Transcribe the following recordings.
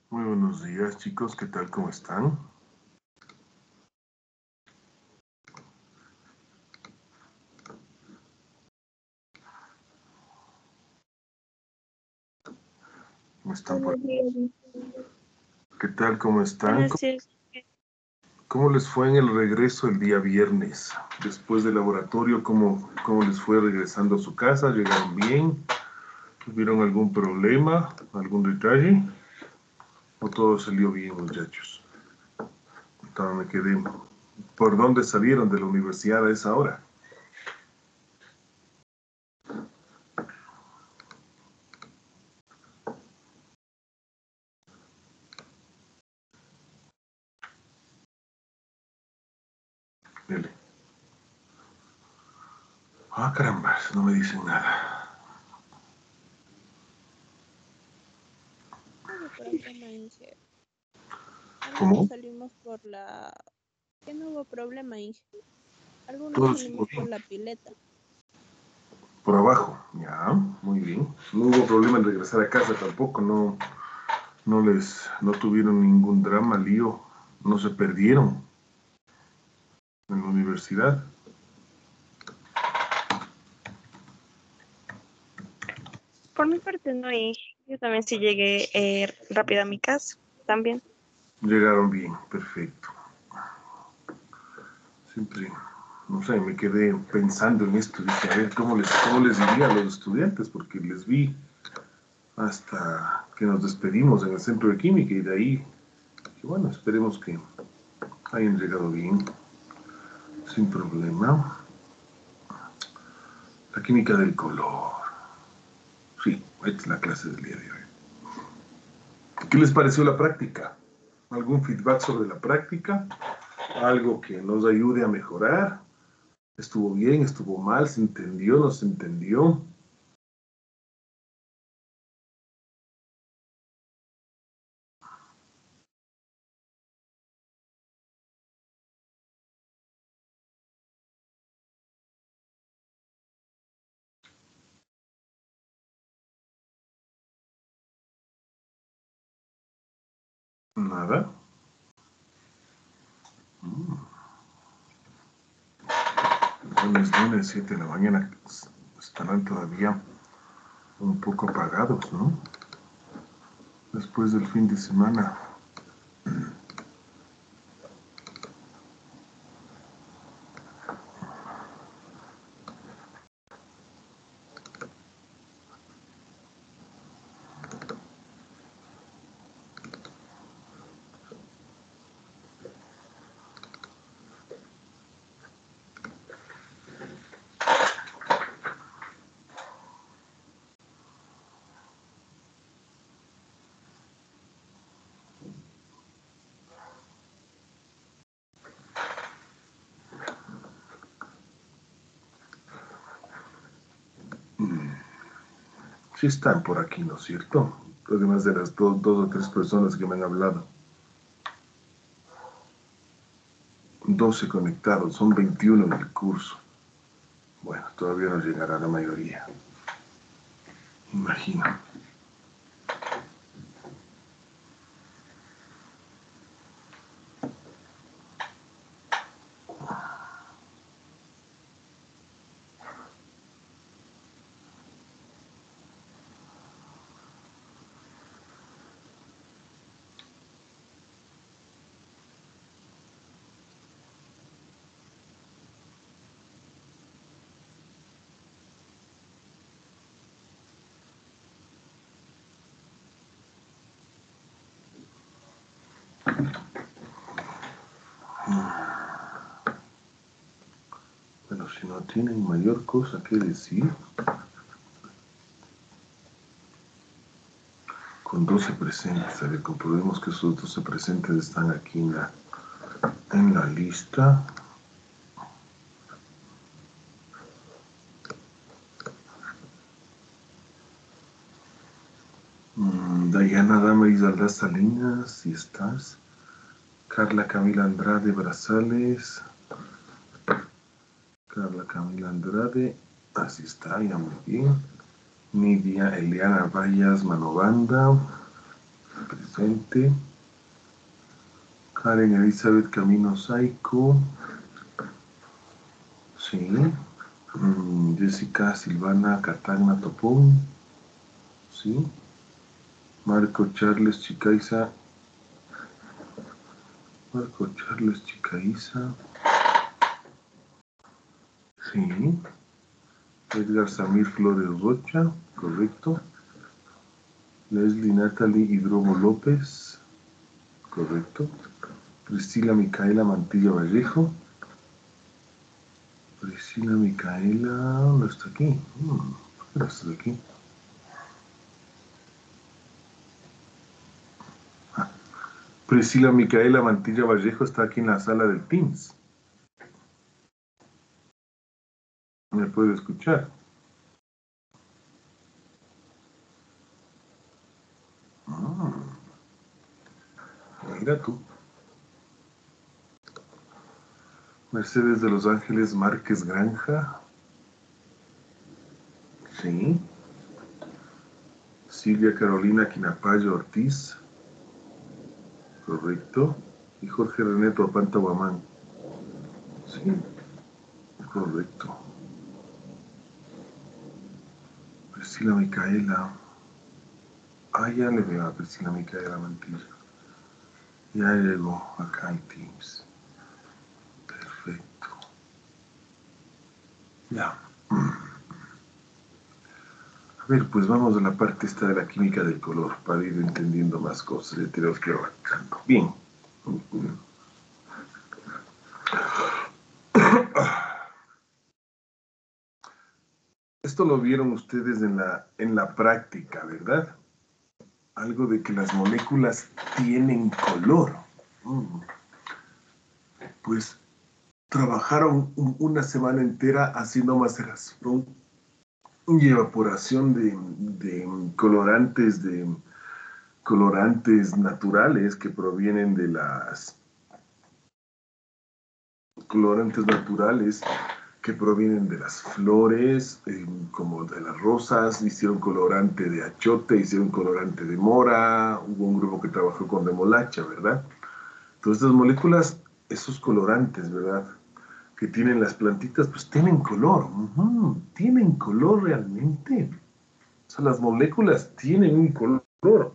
Muy buenos días, chicos. ¿Qué tal? ¿Cómo están? ¿Cómo están por Buenos días. ¿Qué tal? ¿Cómo están? Buenos días. ¿Cómo les fue en el regreso el día viernes? Después del laboratorio, ¿cómo les fue regresando a su casa? ¿Llegaron bien? ¿Tuvieron algún problema? ¿Algún detalle? ¿O todo salió bien, muchachos? Entonces me quedé. ¿Por dónde salieron de la universidad a esa hora? Dele. Ah, caramba, no me dicen nada. No hubo problema, Inge. Algunos ¿Cómo? salimos por la... Que no hubo problema, Inge. Algunos Todo estuvo salimos por bien. la pileta. Por abajo, ya, muy bien. No hubo problema en regresar a casa tampoco, no tuvieron ningún drama, lío, no se perdieron en la universidad. Por mi parte no, y yo también sí llegué rápido a mi casa, también. Llegaron bien, perfecto. Siempre, no sé, me quedé pensando en esto, dije, a ver cómo les diría a los estudiantes, porque les vi hasta que nos despedimos en el centro de química y de ahí, y bueno, esperemos que hayan llegado bien, sin problema. La química del color. Sí, esta es la clase del día de hoy. ¿Qué les pareció la práctica? ¿Algún feedback sobre la práctica? ¿Algo que nos ayude a mejorar? ¿Estuvo bien? ¿Estuvo mal? ¿Se entendió? ¿No se entendió? Nada. Lunes, 7 de la mañana, estarán todavía un poco apagados, ¿no? Después del fin de semana. Sí están por aquí, ¿no es cierto? Además de las dos o tres personas que me han hablado. 12 conectados, son 21 en el curso. Bueno, todavía no llegará la mayoría. Imagino. Bueno, si no tienen mayor cosa que decir, con 12 presentes, a ver, comprobemos que esos 12 presentes están aquí en la lista. Dayana Damaris Aldaz Salinas, si estás. Carla Camila Andrade Brazales. Carla Camila Andrade, así está, ya muy bien. Nidia Eliana Vallas Manobanda. Presente. Karen Elizabeth Camino Saico. Sí. Jessica Silvana Catagna Topón. Sí. Marco Charles Chicaiza. Marco Charles Chicaiza. Sí. Edgar Samir Flores Rocha. Correcto. Leslie Natalie Hidrobo López. Correcto. Priscila Micaela Mantilla Vallejo. Priscila Micaela, ¿dónde está aquí? ¿Por qué no está aquí? Priscila Micaela Mantilla Vallejo está aquí en la sala del Teams. ¿Me puede escuchar? Mira tú. Mercedes de Los Ángeles Márquez Granja. Sí. Silvia Carolina Quinapayo Ortiz. Correcto. Y Jorge René Torpanta Guamán. Sí. Correcto. Priscila Micaela. Ah, ya le veo a Priscila Micaela Mantilla. Ya llegó acá en Teams. Perfecto. Ya. A ver, pues vamos a la parte esta de la química del color para ir entendiendo más cosas. Ya tenemos que ir abarcando. Bien. Esto lo vieron ustedes en la práctica, ¿verdad? Algo de que las moléculas tienen color. Pues trabajaron una semana entera haciendo maceración y evaporación de colorantes naturales que provienen de las flores, como de las rosas. Hicieron colorante de achote, hicieron colorante de mora, hubo un grupo que trabajó con de molacha, ¿verdad? Entonces estas moléculas, esos colorantes, ¿verdad?, que tienen las plantitas, pues tienen color. Tienen color realmente. O sea, las moléculas tienen un color.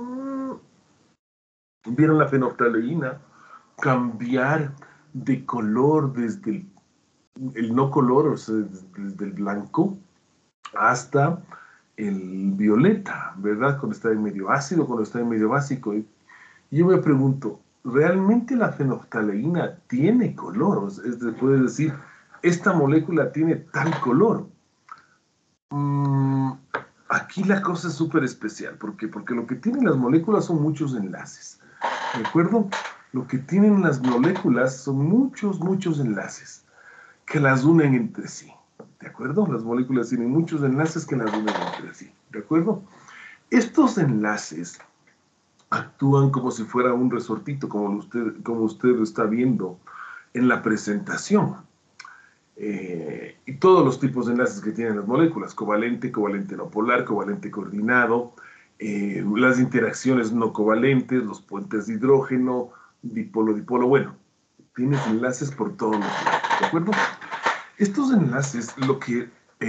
¿Vieron la fenolftaleína cambiar de color desde el no color, o sea, desde el blanco hasta el violeta, ¿verdad? Cuando está en medio ácido, cuando está en medio básico. Y yo me pregunto, ¿realmente la fenolftaleína tiene color? Puedes decir, esta molécula tiene tal color. Aquí la cosa es súper especial. ¿Por qué? Porque lo que tienen las moléculas son muchos enlaces. ¿De acuerdo? Lo que tienen las moléculas son muchos enlaces que las unen entre sí. ¿De acuerdo? Las moléculas tienen muchos enlaces que las unen entre sí. ¿De acuerdo? Estos enlaces actúan como si fuera un resortito, como usted lo está viendo en la presentación. Y todos los tipos de enlaces que tienen las moléculas: covalente, covalente no polar, covalente coordinado, las interacciones no covalentes, los puentes de hidrógeno, dipolo, bueno, tienes enlaces por todos los lados, ¿de acuerdo? Estos enlaces, lo que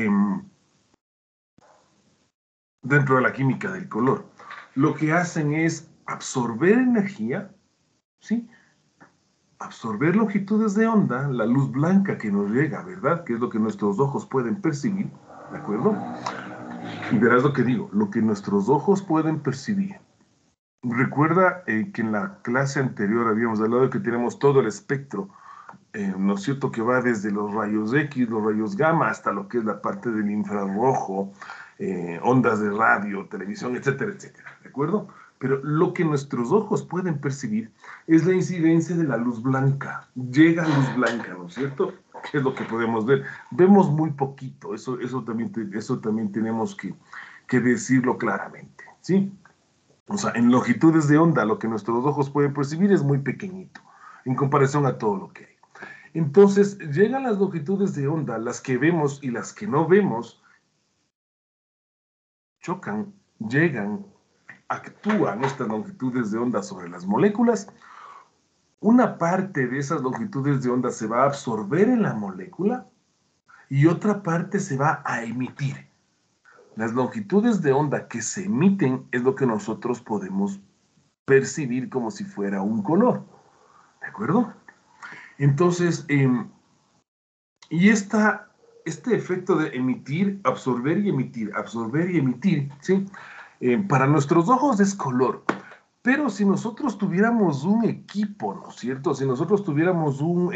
dentro de la química del color, lo que hacen es absorber energía, ¿sí? Absorber longitudes de onda, la luz blanca que nos llega, ¿verdad? Que es lo que nuestros ojos pueden percibir, ¿de acuerdo? Y verás lo que digo, lo que nuestros ojos pueden percibir. Recuerda que en la clase anterior habíamos hablado de que tenemos todo el espectro, ¿no es cierto?, que va desde los rayos X, los rayos gamma, hasta lo que es la parte del infrarrojo, ondas de radio, televisión, etcétera, etcétera, ¿de acuerdo? Pero lo que nuestros ojos pueden percibir es la incidencia de la luz blanca. Llega luz blanca, ¿no es cierto? ¿Qué es lo que podemos ver? Vemos muy poquito, eso también tenemos que decirlo claramente, ¿sí? O sea, en longitudes de onda, lo que nuestros ojos pueden percibir es muy pequeñito, en comparación a todo lo que hay. Entonces, llegan las longitudes de onda, las que vemos y las que no vemos, chocan, llegan actúan estas longitudes de onda sobre las moléculas, una parte de esas longitudes de onda se va a absorber en la molécula y otra parte se va a emitir. Las longitudes de onda que se emiten es lo que nosotros podemos percibir como si fuera un color. ¿De acuerdo? Entonces, y este efecto de emitir, absorber y emitir, ¿sí? Para nuestros ojos es color. Pero si nosotros tuviéramos un equipo, ¿no es cierto? Si nosotros tuviéramos un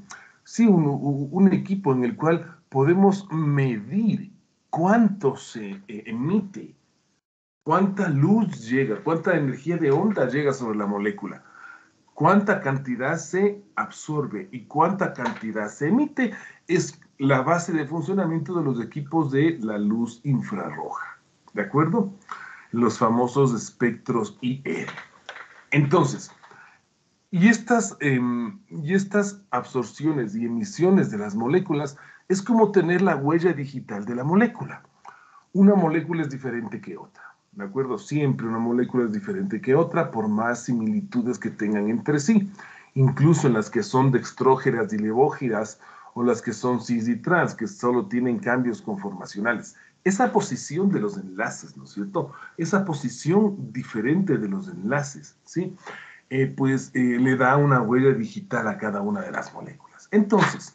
equipo en el cual podemos medir cuánto se emite, cuánta luz llega, cuánta energía de onda llega sobre la molécula, cuánta cantidad se absorbe y cuánta cantidad se emite, es la base de funcionamiento de los equipos de la luz infrarroja. ¿De acuerdo? Los famosos espectros IR. Entonces, y estas absorciones y emisiones de las moléculas es como tener la huella digital de la molécula. Una molécula es diferente que otra, ¿de acuerdo? Siempre una molécula es diferente que otra por más similitudes que tengan entre sí, incluso en las que son dextrógeras y levógeras o las que son cis y trans, que solo tienen cambios conformacionales. Esa posición de los enlaces, ¿no es cierto? Esa posición diferente de los enlaces, ¿sí? Le da una huella digital a cada una de las moléculas. Entonces,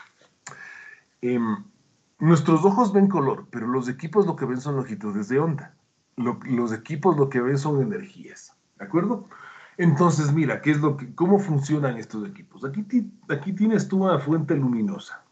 nuestros ojos ven color, pero los equipos lo que ven son longitudes de onda. Los equipos lo que ven son energías, ¿de acuerdo? Entonces, mira, ¿cómo funcionan estos equipos? Aquí tienes tú una fuente luminosa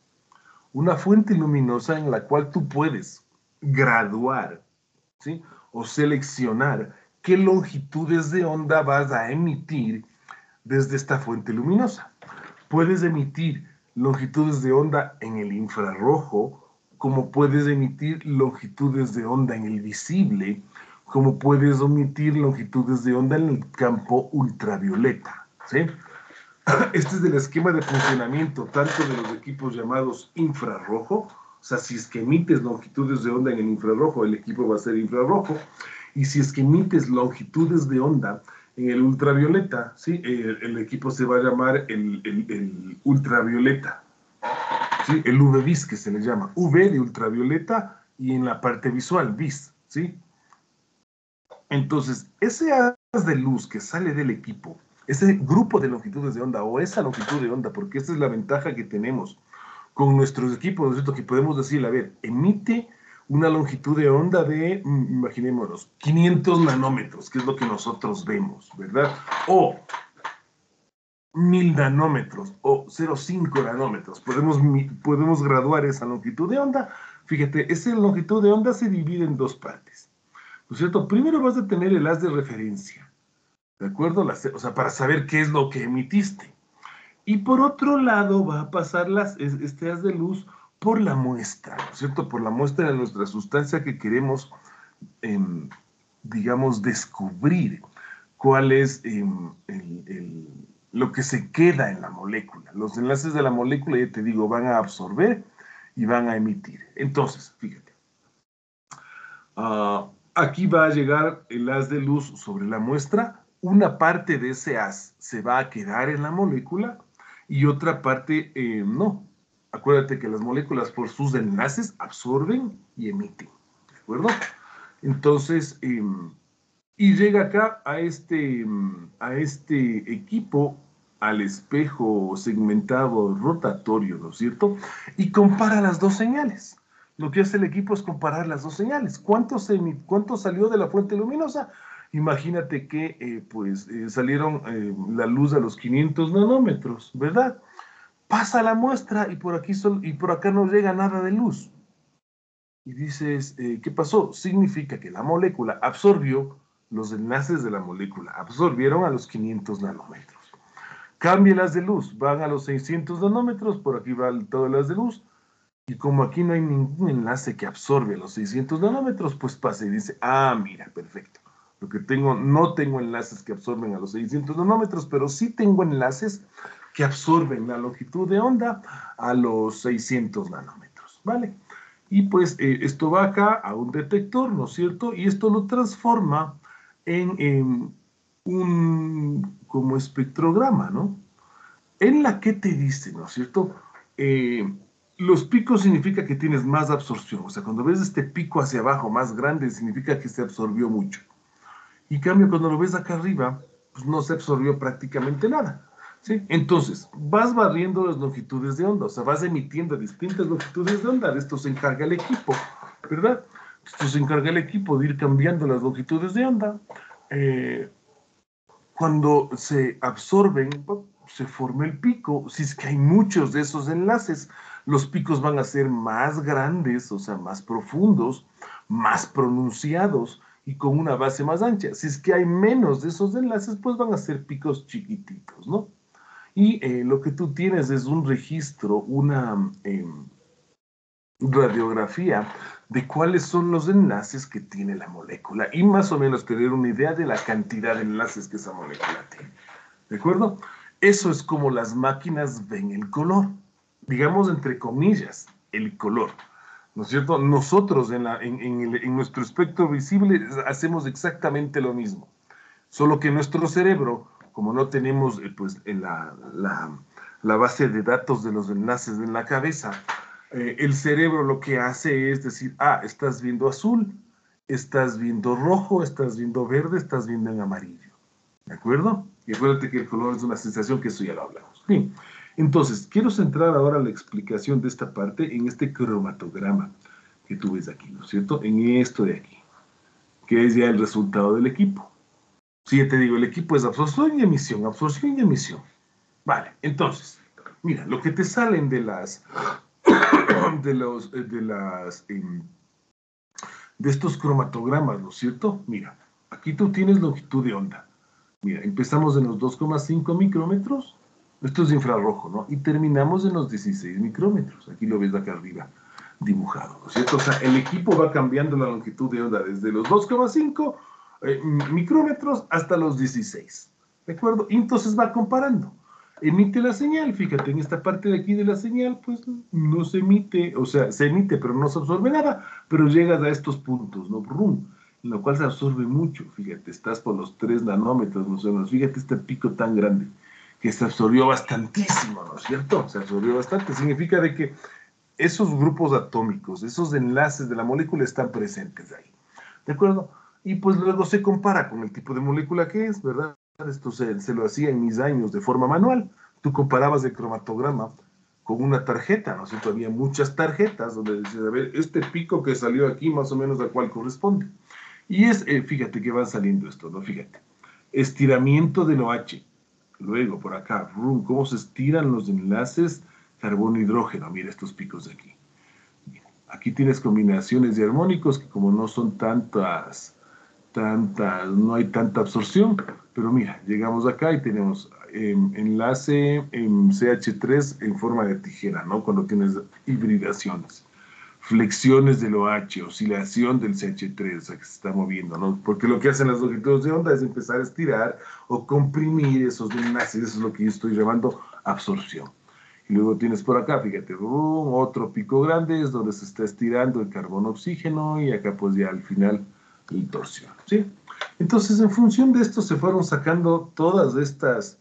en la cual tú puedes graduar, ¿sí? O seleccionar qué longitudes de onda vas a emitir desde esta fuente luminosa. Puedes emitir longitudes de onda en el infrarrojo, como puedes emitir longitudes de onda en el visible, como puedes emitir longitudes de onda en el campo ultravioleta, ¿sí? Este es el esquema de funcionamiento tanto de los equipos llamados infrarrojo, o sea, si es que emites longitudes de onda en el infrarrojo, el equipo va a ser infrarrojo, y si es que emites longitudes de onda en el ultravioleta, ¿sí? El equipo se va a llamar el ultravioleta, ¿sí? El UV-vis que se le llama, UV de ultravioleta y en la parte visual, vis, ¿sí? Entonces, ese haz de luz que sale del equipo, ese grupo de longitudes de onda o esa longitud de onda, porque esta es la ventaja que tenemos con nuestros equipos, ¿no es cierto? Que podemos decir, a ver, emite una longitud de onda de, imaginémonos, 500 nanómetros, que es lo que nosotros vemos, ¿verdad? O 1000 nanómetros o 0,5 nanómetros. Podemos graduar esa longitud de onda. Fíjate, esa longitud de onda se divide en dos partes, ¿no es cierto? Primero vas a tener el haz de referencia, ¿de acuerdo? O sea, para saber qué es lo que emitiste. Y por otro lado va a pasar este haz de luz por la muestra, ¿no es cierto? Por la muestra de nuestra sustancia que queremos, digamos, descubrir cuál es lo que se queda en la molécula. Los enlaces de la molécula, ya te digo, van a absorber y van a emitir. Entonces, fíjate. Aquí va a llegar el haz de luz sobre la muestra. Una parte de ese haz se va a quedar en la molécula y otra parte no. Acuérdate que las moléculas por sus enlaces absorben y emiten, ¿de acuerdo? Entonces, y llega acá a este equipo, al espejo segmentado rotatorio, ¿no es cierto? Y compara las dos señales. Lo que hace el equipo es comparar las dos señales. ¿Cuánto salió de la fuente luminosa? Imagínate que salieron la luz a los 500 nanómetros, ¿verdad? Pasa la muestra y por acá no llega nada de luz. Y dices, ¿qué pasó? Significa que la molécula absorbió, los enlaces de la molécula absorbieron a los 500 nanómetros. Cambia las de luz, van a los 600 nanómetros, por aquí va todo las de luz, y como aquí no hay ningún enlace que absorbe a los 600 nanómetros, pues pasa y dice, mira, perfecto. Lo que no tengo enlaces que absorben a los 600 nanómetros, pero sí tengo enlaces que absorben la longitud de onda a los 600 nanómetros, ¿vale? Y pues esto va acá a un detector, ¿no es cierto? Y esto lo transforma en un como espectrograma, ¿no? En la que te dice, ¿no es cierto? Los picos significa que tienes más absorción. O sea, cuando ves este pico hacia abajo más grande, significa que se absorbió mucho. Y en cambio, cuando lo ves acá arriba, pues no se absorbió prácticamente nada. ¿Sí? Entonces, vas barriendo las longitudes de onda, o sea, vas emitiendo distintas longitudes de onda. De esto se encarga el equipo, ¿verdad? Esto se encarga el equipo de ir cambiando las longitudes de onda. Cuando se absorben, se forma el pico. Si es que hay muchos de esos enlaces, los picos van a ser más grandes, o sea, más profundos, más pronunciados y con una base más ancha. Si es que hay menos de esos enlaces, pues van a ser picos chiquititos, ¿no? Y lo que tú tienes es un registro, una radiografía de cuáles son los enlaces que tiene la molécula y más o menos tener una idea de la cantidad de enlaces que esa molécula tiene. ¿De acuerdo? Eso es como las máquinas ven el color. Digamos, entre comillas, el color. ¿No es cierto? Nosotros en nuestro espectro visible hacemos exactamente lo mismo. Solo que nuestro cerebro, como no tenemos pues, la base de datos de los enlaces en la cabeza, el cerebro lo que hace es decir, ah, estás viendo azul, estás viendo rojo, estás viendo verde, estás viendo en amarillo. ¿De acuerdo? Y acuérdate que el color es una sensación, que eso ya lo hablamos. Bien. Entonces, quiero centrar ahora la explicación de esta parte en este cromatograma que tú ves aquí, ¿no es cierto? En esto de aquí, que es ya el resultado del equipo. Si ya te digo, el equipo es absorción y emisión, absorción y emisión. Vale, entonces, mira, lo que te salen de las, de estos cromatogramas, ¿no es cierto? Mira, aquí tú tienes longitud de onda. Mira, empezamos en los 2,5 micrómetros, esto es infrarrojo, ¿no? Y terminamos en los 16 micrómetros, aquí lo ves acá arriba dibujado, ¿no es cierto? O sea, el equipo va cambiando la longitud de onda desde los 2,5 micrómetros hasta los 16, ¿de acuerdo? Y entonces va comparando. Emite la señal, fíjate, en esta parte de aquí de la señal, pues no se emite, o sea, se emite, pero no se absorbe nada, pero llegas a estos puntos, ¿no? Brum, en lo cual se absorbe mucho, fíjate, estás por los 3 nanómetros, más o menos, fíjate este pico tan grande, que se absorbió bastantísimo, ¿no es cierto? Se absorbió bastante, significa de que esos grupos atómicos, esos enlaces de la molécula están presentes ahí, ¿de acuerdo? Y pues luego se compara con el tipo de molécula que es, ¿verdad? Esto se lo hacía en mis años de forma manual. Tú comparabas el cromatograma con una tarjeta, ¿no es cierto? Había muchas tarjetas donde decías, a ver, este pico que salió aquí, más o menos a cuál corresponde. Y es, fíjate que van saliendo esto, ¿no? Fíjate. Estiramiento del OH. Luego, por acá, cómo se estiran los enlaces carbono-hidrógeno. Mira estos picos de aquí. Aquí tienes combinaciones de armónicos que como no son no hay tanta absorción, pero mira, llegamos acá y tenemos enlace en CH3 en forma de tijera, ¿no? Cuando tienes hibridaciones. Flexiones del OH, oscilación del CH3, o sea, que se está moviendo, ¿no? Porque lo que hacen las longitudes de onda es empezar a estirar o comprimir esos enlaces, eso es lo que yo estoy llamando absorción. Y luego tienes por acá, fíjate, otro pico grande es donde se está estirando el carbono-oxígeno y acá pues ya al final el torsión, ¿sí? Entonces, en función de esto se fueron sacando todas estas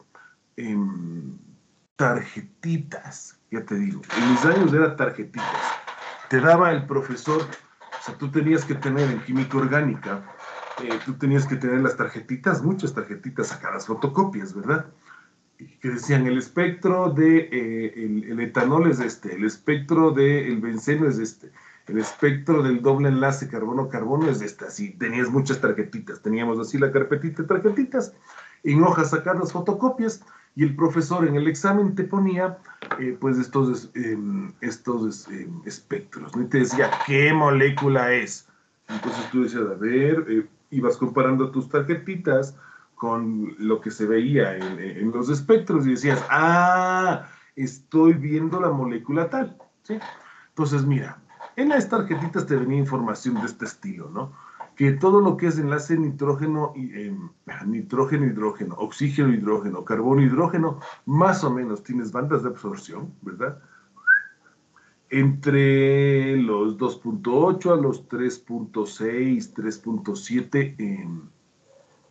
tarjetitas, ya te digo, en mis años eran tarjetitas. Te daba el profesor, o sea, tú tenías que tener en química orgánica, tú tenías que tener las tarjetitas, muchas tarjetitas sacadas, fotocopias, ¿verdad? Que decían el espectro de el etanol es este, el espectro del benceno es este, el espectro del doble enlace carbono-carbono es este, así, tenías muchas tarjetitas, teníamos así la carpetita de tarjetitas, en hojas sacar las fotocopias, y el profesor en el examen te ponía pues estos espectros, ¿no? Y te decía, ¿qué molécula es? Entonces tú decías, a ver, ibas comparando tus tarjetitas con lo que se veía en los espectros y decías, ah, estoy viendo la molécula tal, ¿sí? Entonces, mira, en las tarjetitas te venía información de este estilo, ¿no? Que todo lo que es enlace nitrógeno, nitrógeno, hidrógeno, oxígeno, hidrógeno, carbono, hidrógeno, más o menos tienes bandas de absorción, ¿verdad? Entre los 2,8 a los 3,6, 3,7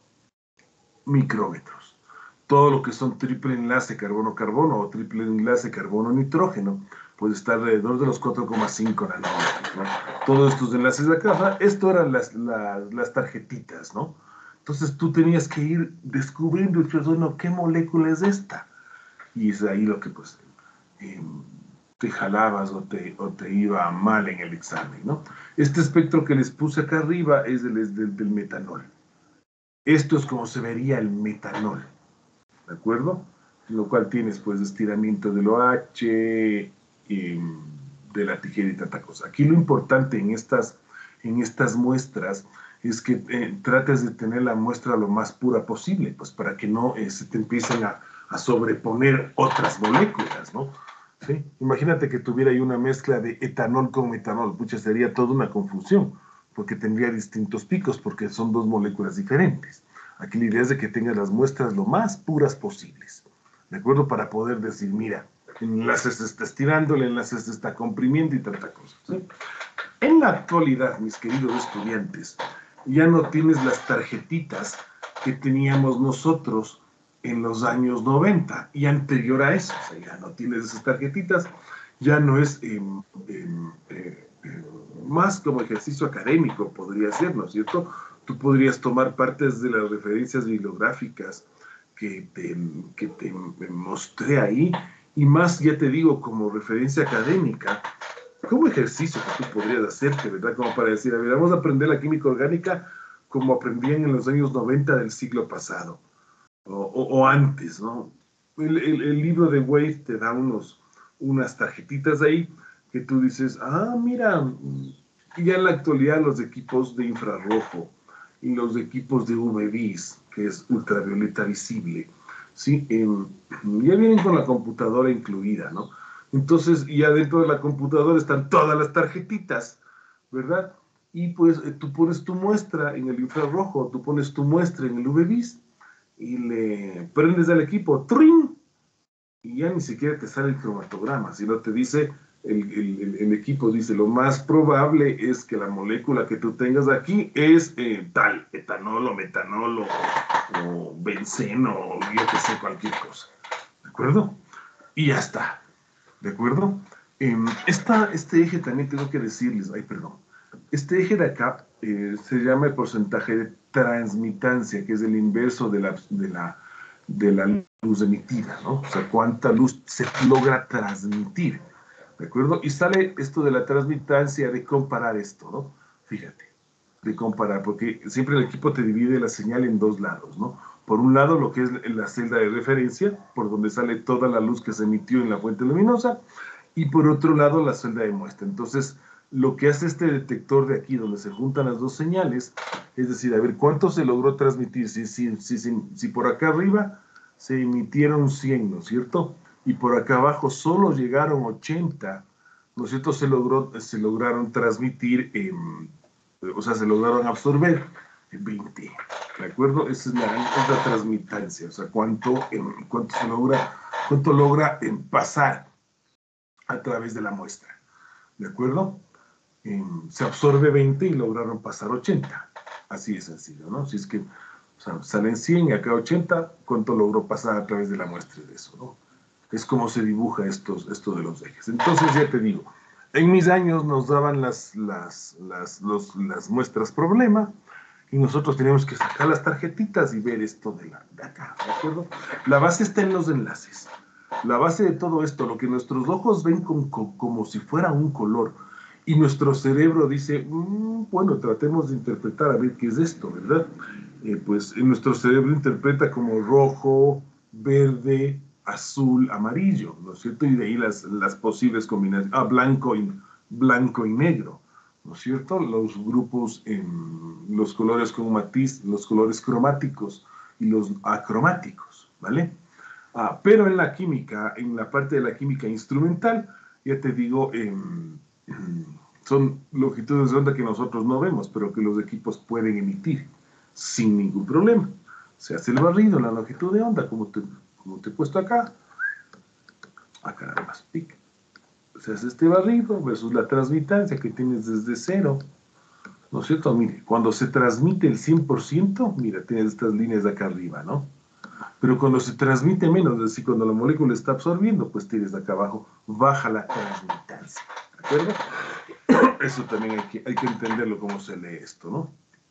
micrómetros. Todo lo que son triple enlace carbono-carbono o triple enlace carbono-nitrógeno puede estar alrededor de los 4,5 nanómetros, ¿no? Todos estos enlaces de acá, esto eran las tarjetitas, ¿no? Entonces tú tenías que ir descubriendo, bueno, ¿qué molécula es esta? Y es ahí lo que pues te jalabas o te iba mal en el examen, ¿no? Este espectro que les puse acá arriba es del metanol. Esto es como se vería el metanol, ¿de acuerdo? Lo cual tienes pues estiramiento del OH, de la tijera y tanta cosa. Aquí lo importante en estas muestras es que trates de tener la muestra lo más pura posible, pues para que no se te empiecen a sobreponer otras moléculas, ¿no? ¿Sí? Imagínate que tuviera ahí una mezcla de etanol con metanol, pucha, sería toda una confusión, porque tendría distintos picos, porque son dos moléculas diferentes. Aquí la idea es de que tengas las muestras lo más puras posibles, ¿de acuerdo? Para poder decir, mira, el enlace se está estirando, el enlace se está comprimiendo y tanta cosa, ¿sí? En la actualidad, mis queridos estudiantes, ya no tienes las tarjetitas que teníamos nosotros en los años 90 y anterior a eso, o sea, ya no tienes esas tarjetitas, ya no es más como ejercicio académico, podría ser, ¿no es cierto? Tú podrías tomar partes de las referencias bibliográficas que te mostré ahí, y más, ya te digo, como referencia académica, como ejercicio que tú podrías hacerte, ¿verdad? Como para decir, a ver, vamos a aprender la química orgánica como aprendían en los años 90 del siglo pasado, o antes, ¿no? El libro de Wave te da unas tarjetitas ahí que tú dices, mira, ya en la actualidad los equipos de infrarrojo y los equipos de UV-Vis, que es ultravioleta visible, ¿sí? Ya vienen con la computadora incluida, ¿no? Entonces, ya dentro de la computadora están todas las tarjetitas, ¿verdad? Y pues tú pones tu muestra en el infrarrojo, tú pones tu muestra en el UV-Vis y le prendes al equipo, ¡trin! Y ya ni siquiera te sale el cromatograma, sino te dice, el equipo dice, lo más probable es que la molécula que tú tengas aquí es tal, etanol o metanol o benceno o yo que sé, cualquier cosa, ¿de acuerdo? Y ya está, ¿de acuerdo? Este eje también tengo que decirles, este eje de acá se llama el porcentaje de transmitancia, que es el inverso de la luz emitida, ¿no? O sea, cuánta luz se logra transmitir, ¿de acuerdo? Y sale esto de la transmitancia, de comparar esto, ¿no? Fíjate, de comparar, porque siempre el equipo te divide la señal en dos lados, ¿no? Por un lado, lo que es la celda de referencia, por donde sale toda la luz que se emitió en la fuente luminosa, y por otro lado, la celda de muestra. Entonces, lo que hace este detector de aquí, donde se juntan las dos señales, es decir, a ver, ¿cuánto se logró transmitir? Si por acá arriba se emitieron 100, ¿no es cierto? Y por acá abajo solo llegaron 80, ¿no es cierto? Se lograron transmitir, o sea, se lograron absorber 20, ¿de acuerdo? Esa es la transmitancia, o sea, cuánto logra pasar a través de la muestra, ¿de acuerdo? Se absorbe 20 y lograron pasar 80. Así es sencillo, ¿no? Si es que, o sea, salen 100 y acá 80, ¿cuánto logró pasar a través de la muestra de eso, ¿no? Es como se dibuja esto de los ejes. Entonces, ya te digo, en mis años nos daban las muestras problema y nosotros teníamos que sacar las tarjetitas y ver esto de acá, ¿de acuerdo? La base está en los enlaces. La base de todo esto, lo que nuestros ojos ven como si fuera un color, y nuestro cerebro dice, bueno, tratemos de interpretar a ver qué es esto, ¿verdad? Pues nuestro cerebro interpreta como rojo, verde, azul, amarillo, ¿no es cierto? Y de ahí las posibles combinaciones, blanco y negro, ¿no es cierto? Los grupos, los colores con matiz, los colores cromáticos y los acromáticos, ¿vale? Pero en la química, en la parte de la química instrumental, ya te digo, son longitudes de onda que nosotros no vemos, pero que los equipos pueden emitir sin ningún problema. Se hace el barrido en la longitud de onda, como te he puesto acá nada más, pic. Se hace este barrido versus la transmitancia que tienes desde cero, ¿no es cierto? Mire, cuando se transmite el 100%, mira, tienes estas líneas de acá arriba, ¿no? Pero cuando se transmite menos, es decir, cuando la molécula está absorbiendo, pues tienes de acá abajo, baja la transmitancia, ¿de acuerdo? Eso también hay que entenderlo cómo se lee esto, ¿no?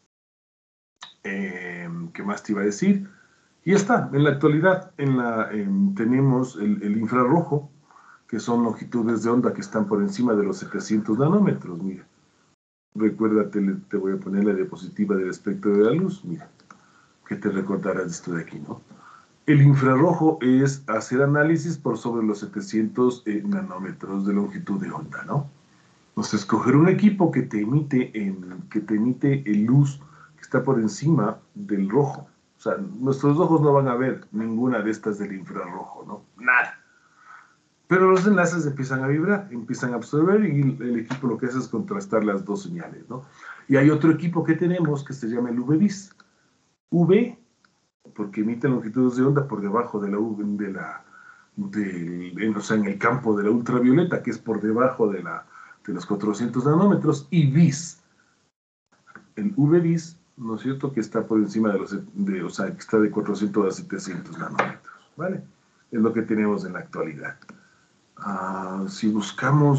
¿Qué más te iba a decir? Y ya está, en la actualidad tenemos el infrarrojo, que son longitudes de onda que están por encima de los 700 nanómetros, mira. Recuérdate, te voy a poner la diapositiva del espectro de la luz, mira, que te recordarás de esto de aquí, ¿no? El infrarrojo es hacer análisis por sobre los 700 nanómetros de longitud de onda, ¿no? Entonces, escoger un equipo que te emite luz que está por encima del rojo. O sea, nuestros ojos no van a ver ninguna de estas del infrarrojo, ¿no? Nada. Pero los enlaces empiezan a vibrar, empiezan a absorber y el equipo lo que hace es contrastar las dos señales, ¿no? Y hay otro equipo que tenemos que se llama el UV-Vis. UV, porque emite longitudes de onda por debajo de la UV, o sea, en el campo de la ultravioleta, que es por debajo de los 400 nanómetros, y vis, el UV-Vis, ¿no es cierto?, que está por encima o sea, que está de 400 a 700 nanómetros, ¿vale? Es lo que tenemos en la actualidad. Si buscamos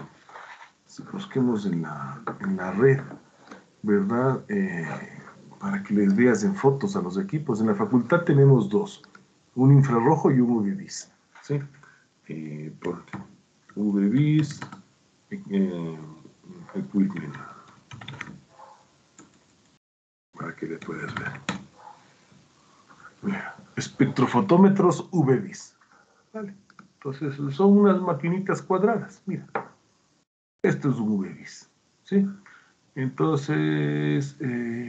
en la red, ¿verdad?, para que les veas en fotos a los equipos, en la facultad tenemos dos, un infrarrojo y un UV-Vis, ¿sí? Por UV-Vis, equipment, para que le puedas ver. Mira, espectrofotómetros UV-Vis, ¿vale? Entonces, son unas maquinitas cuadradas, mira. Esto es un UV-Vis, ¿sí? Entonces,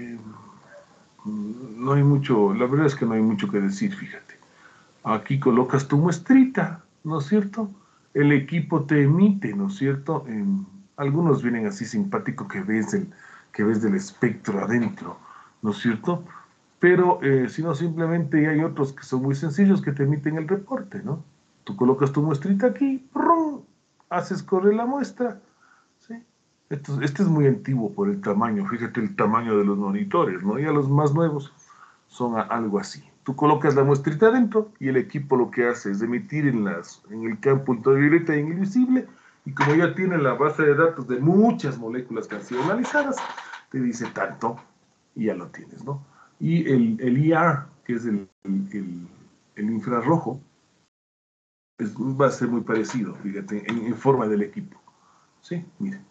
no hay mucho, la verdad es que no hay mucho que decir, fíjate. Aquí colocas tu muestrita, ¿no es cierto? El equipo te emite, ¿no es cierto? Algunos vienen así simpático que ves del espectro adentro, ¿no es cierto? Pero si no, simplemente hay otros que son muy sencillos que te emiten el reporte, ¿no? Tú colocas tu muestrita aquí, ¡prum! Haces correr la muestra, ¿sí? Este es muy antiguo por el tamaño, fíjate el tamaño de los monitores, ¿no? Ya los más nuevos son algo así. Tú colocas la muestrita adentro y el equipo lo que hace es emitir en el campo ultravioleta y en el visible, y como ya tiene la base de datos de muchas moléculas que han sido analizadas, te dice tanto y ya lo tienes, ¿no? Y el IR, que es el infrarrojo, va a ser muy parecido, fíjate, en forma del equipo. ¿Sí? Miren.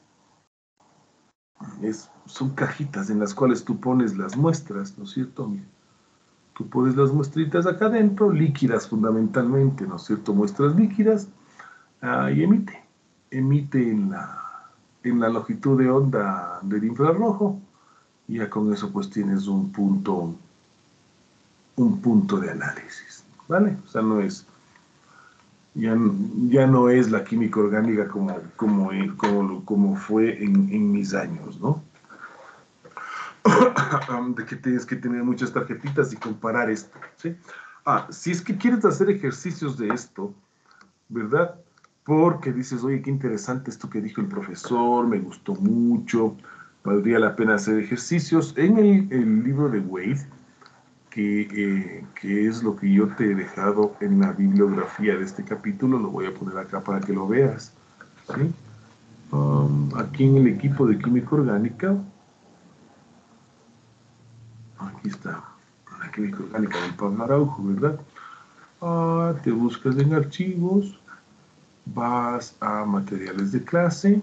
Son cajitas en las cuales tú pones las muestras, ¿no es cierto? Miren. Tú pones las muestritas acá adentro, líquidas fundamentalmente, ¿no es cierto? Muestras líquidas, y emite en la longitud de onda del infrarrojo, y ya con eso pues tienes un punto de análisis, ¿vale? O sea, ya no es la química orgánica como fue en mis años, ¿no? De que tienes que tener muchas tarjetitas y comparar esto, ¿sí? Si es que quieres hacer ejercicios de esto, ¿verdad? Porque dices, oye, qué interesante esto que dijo el profesor, me gustó mucho, valdría la pena hacer ejercicios. En el libro de Wade, que es lo que yo te he dejado en la bibliografía de este capítulo, lo voy a poner acá para que lo veas, ¿sí? Aquí en el equipo de química orgánica, aquí está, la química orgánica del Pablo Araujo, ¿verdad? Te buscas en archivos, vas a materiales de clase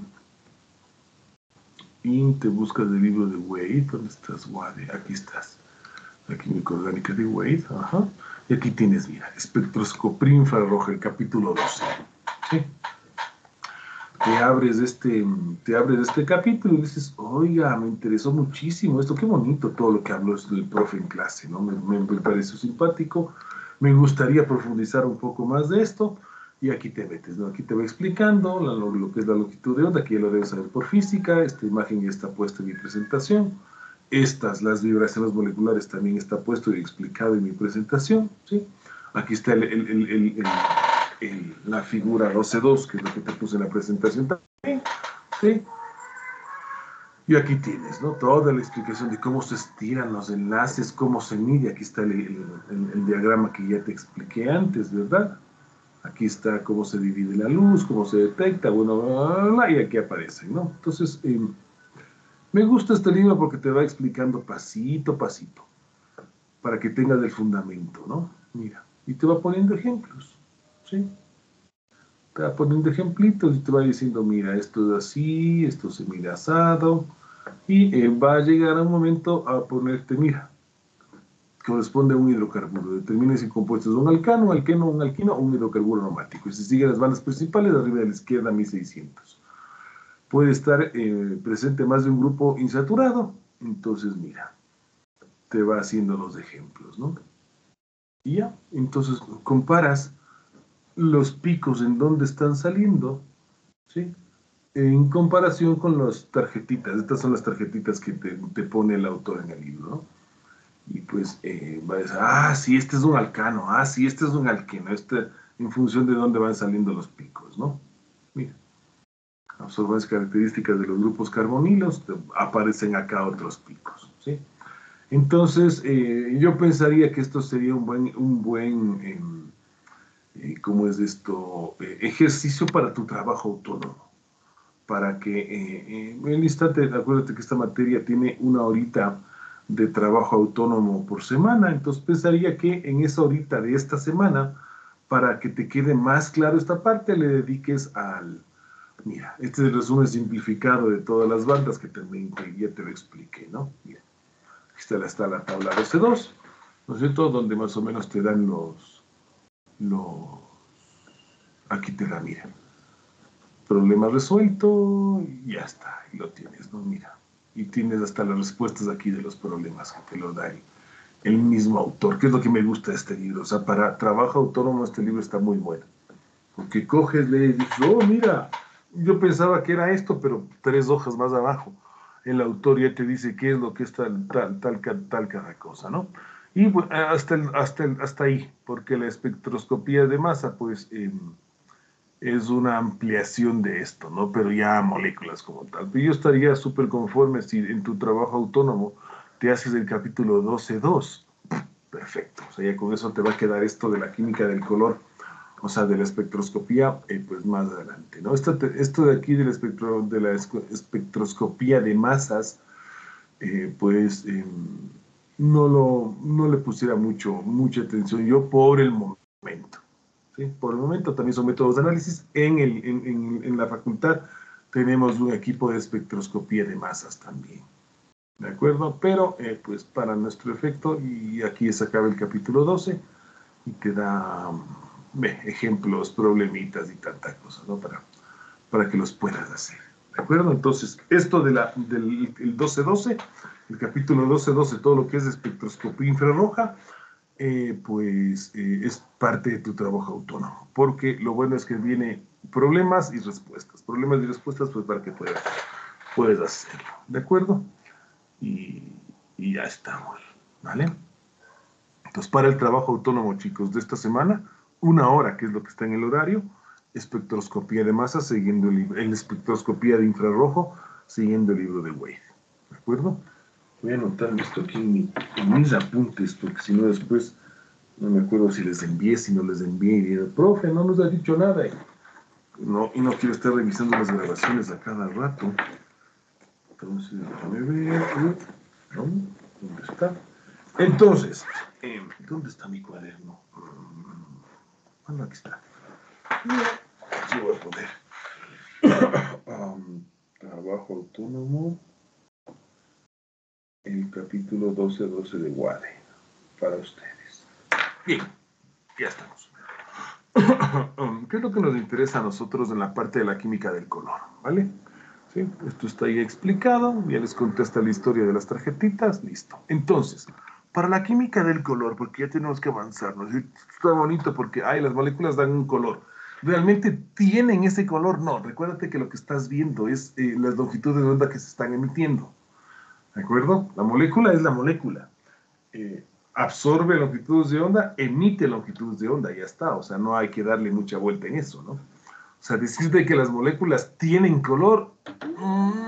y te buscas el libro de Wade. ¿Dónde estás, Wade? Aquí estás. La química orgánica de Wade, ajá. Y aquí tienes, mira, espectroscopía infrarroja, el capítulo 12. ¿Sí? Te abres este capítulo y dices, oiga, me interesó muchísimo esto, qué bonito todo lo que habló el profe en clase, ¿no? Me pareció simpático, me gustaría profundizar un poco más de esto, y aquí te metes, ¿no? Aquí te va explicando lo que es la longitud de onda, que ya lo debes saber por física, esta imagen ya está puesta en mi presentación, las vibraciones moleculares también está puesto y explicado en mi presentación, ¿sí? Aquí está la figura 12.2, que es lo que te puse en la presentación también, ¿sí? Y aquí tienes, ¿no? Toda la explicación de cómo se estiran los enlaces, cómo se mide. Aquí está el diagrama que ya te expliqué antes, ¿verdad? Aquí está cómo se divide la luz, cómo se detecta, bueno, bla, bla, bla, y aquí aparecen, ¿no? Entonces, me gusta este libro porque te va explicando pasito a pasito, para que tengas el fundamento, ¿no? Mira, y te va poniendo ejemplos, ¿sí? Te va poniendo ejemplitos y te va diciendo, mira, esto es así, esto se mira asado, y va a llegar a un momento a ponerte, mira, corresponde a un hidrocarburo, determina si el compuesto es un alcano, un alqueno, un alquino o un hidrocarburo aromático, y si sigue las bandas principales, arriba de la izquierda 1600. Puede estar presente más de un grupo insaturado, entonces mira, te va haciendo los ejemplos, ¿no? Y ya, entonces comparas los picos en donde están saliendo, ¿sí? En comparación con las tarjetitas. Estas son las tarjetitas que te pone el autor en el libro, ¿no? Y pues va a decir, ah, sí, este es un alcano, ah, sí, este es un alqueno, en función de dónde van saliendo los picos, ¿no? Mira, absorbancias características de los grupos carbonilos, aparecen acá otros picos, ¿sí? Entonces, yo pensaría que esto sería un buen ¿cómo es esto? Ejercicio para tu trabajo autónomo. Para que, en el instante, acuérdate que esta materia tiene 1 horita de trabajo autónomo por semana, entonces pensaría que en esa horita de esta semana, para que te quede más claro esta parte, le dediques mira, este es el resumen simplificado de todas las bandas que también ya te lo expliqué, ¿no? Mira, aquí está la tabla 12.2, ¿no es cierto? Donde más o menos te dan los aquí te da, mira, problema resuelto, y ya está, y lo tienes, ¿no? Mira, y tienes hasta las respuestas aquí de los problemas que te lo da el mismo autor, que es lo que me gusta de este libro. O sea, para trabajo autónomo este libro está muy bueno, porque coges, lees y dices, oh, mira, yo pensaba que era esto, pero 3 hojas más abajo, el autor ya te dice qué es lo que es tal cada cosa, ¿no? Y bueno, hasta ahí, porque la espectroscopía de masa, pues, es una ampliación de esto, ¿no? Pero ya moléculas como tal. Pero yo estaría súper conforme si en tu trabajo autónomo te haces el capítulo 12.2. Perfecto. O sea, ya con eso te va a quedar esto de la química del color, o sea, de la espectroscopía, pues más adelante, ¿no? Esto de aquí de la espectroscopía de masas, pues no le pusiera mucha atención yo por el momento. ¿Sí? Por el momento también son métodos de análisis. En la facultad tenemos un equipo de espectroscopía de masas también, ¿de acuerdo? Pero pues para nuestro efecto, y aquí se acaba el capítulo 12 y te da ejemplos, problemitas y tanta cosa, ¿no? Para que los puedas hacer, ¿de acuerdo? Entonces, esto del 12.12, el capítulo 12.12, todo lo que es espectroscopía infrarroja, pues es parte de tu trabajo autónomo, porque lo bueno es que viene problemas y respuestas, pues para que puedas hacerlo, ¿de acuerdo? Y, y ya estamos, ¿vale? Entonces, para el trabajo autónomo, chicos, de esta semana, 1 hora, que es lo que está en el horario, espectroscopía de masa, siguiendo el espectroscopía de infrarrojo, siguiendo el libro de Wade, ¿de acuerdo? Voy a anotar esto aquí en mis apuntes, porque si no después no me acuerdo si les envié, si no les envié, y digo, profe, no nos ha dicho nada. Y no quiero estar revisando las grabaciones a cada rato. Entonces, déjame ver. ¿No? ¿Dónde está? Entonces, ¿dónde está mi cuaderno? Bueno, aquí está. Aquí voy a poner. Trabajo autónomo. El capítulo 12.12 de Wade. Para ustedes. Bien, ya estamos. ¿Qué es lo que nos interesa a nosotros en la parte de la química del color? ¿Vale? ¿Sí? Esto está ahí explicado, ya les conté hasta la historia de las tarjetitas, listo. Entonces, para la química del color, porque ya tenemos que avanzar, ¿no? Está bonito porque, las moléculas dan un color. ¿Realmente tienen ese color? No, recuérdate que lo que estás viendo es las longitudes de onda que se están emitiendo. ¿De acuerdo? La molécula es la molécula. Absorbe longitudes de onda, emite longitudes de onda, ya está. O sea, no hay que darle mucha vuelta en eso, ¿no? O sea, decirte que las moléculas tienen color,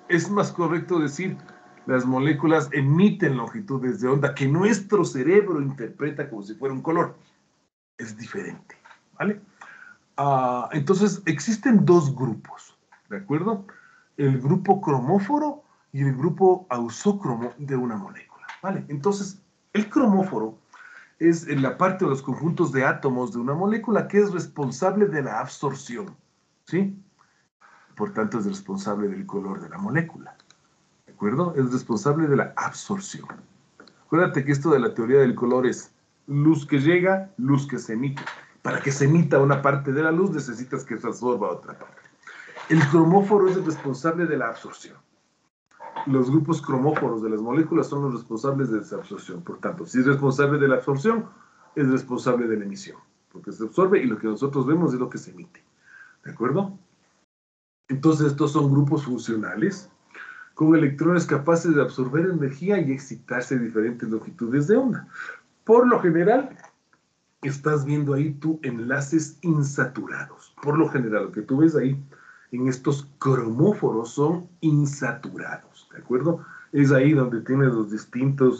es más correcto decir, las moléculas emiten longitudes de onda que nuestro cerebro interpreta como si fuera un color. Es diferente, ¿vale? Entonces, existen dos grupos, ¿de acuerdo? El grupo cromóforo y el grupo ausócromo de una molécula, ¿vale? Entonces, el cromóforo es la parte de los conjuntos de átomos de una molécula que es responsable de la absorción, ¿sí? Por tanto, es responsable del color de la molécula, ¿de acuerdo? Es responsable de la absorción. Acuérdate que esto de la teoría del color es luz que llega, luz que se emite. Para que se emita una parte de la luz necesitas que se absorba otra parte. El cromóforo es el responsable de la absorción. Los grupos cromóforos de las moléculas son los responsables de esa absorción. Por tanto, si es responsable de la absorción, es responsable de la emisión. Porque se absorbe y lo que nosotros vemos es lo que se emite. ¿De acuerdo? Entonces, estos son grupos funcionales con electrones capaces de absorber energía y excitarse a diferentes longitudes de onda. Por lo general, estás viendo ahí tú enlaces insaturados. Por lo general, lo que tú ves ahí en estos cromóforos son insaturados, ¿de acuerdo? Es ahí donde tienes los distintos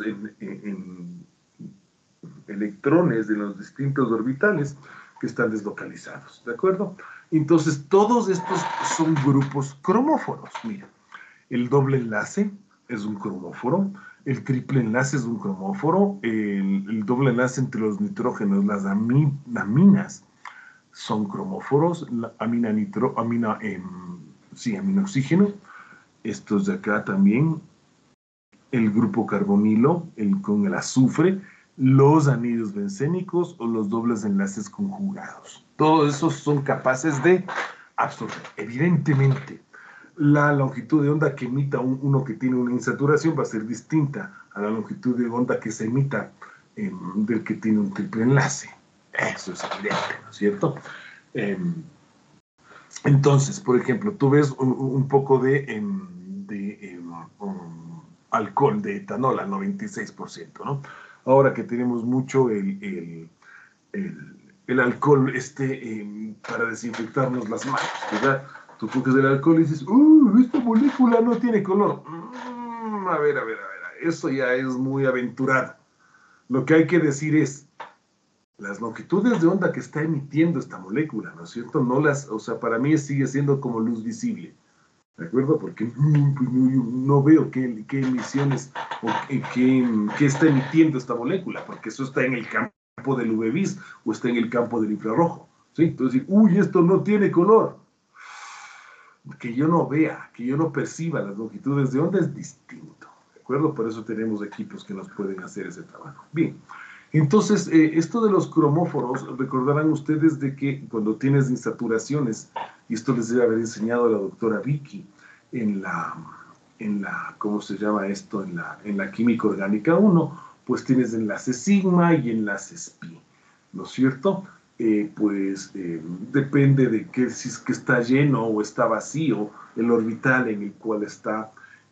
electrones de los distintos orbitales que están deslocalizados, ¿de acuerdo? Entonces, todos estos son grupos cromóforos. Mira, el doble enlace es un cromóforo, el triple enlace es un cromóforo, el doble enlace entre los nitrógenos, las aminas, son cromóforos, la aminoxígeno, estos de acá también, el grupo carbonilo, con el azufre, los anillos bencénicos o los dobles enlaces conjugados. Todos esos son capaces de absorber. Evidentemente, la longitud de onda que emita uno que tiene una insaturación va a ser distinta a la longitud de onda que se emita del que tiene un triple enlace. Eso es evidente, ¿no es cierto? Entonces, por ejemplo, tú ves un poco de alcohol, de etanol al 96%, ¿no? Ahora que tenemos mucho el alcohol para desinfectarnos las manos, ¿verdad? Tú coges el alcohol y dices, esta molécula no tiene color. A ver, eso ya es muy aventurado. Lo que hay que decir es, las longitudes de onda que está emitiendo esta molécula, ¿no es cierto? O sea, para mí sigue siendo como luz visible, ¿de acuerdo? Porque no veo qué emisiones o qué está emitiendo esta molécula, porque eso está en el campo del UV-Vis o está en el campo del infrarrojo, ¿sí? Entonces, esto no tiene color. Que yo no vea, que yo no perciba las longitudes de onda es distinto, ¿de acuerdo? Por eso tenemos equipos que nos pueden hacer ese trabajo. Bien, entonces, esto de los cromóforos, recordarán ustedes de que cuando tienes insaturaciones, y esto les debe haber enseñado a la doctora Vicky ¿cómo se llama esto? En la química orgánica 1, pues tienes enlaces sigma y enlaces pi, ¿no es cierto? Depende de si es que está lleno o está vacío el orbital en el cual está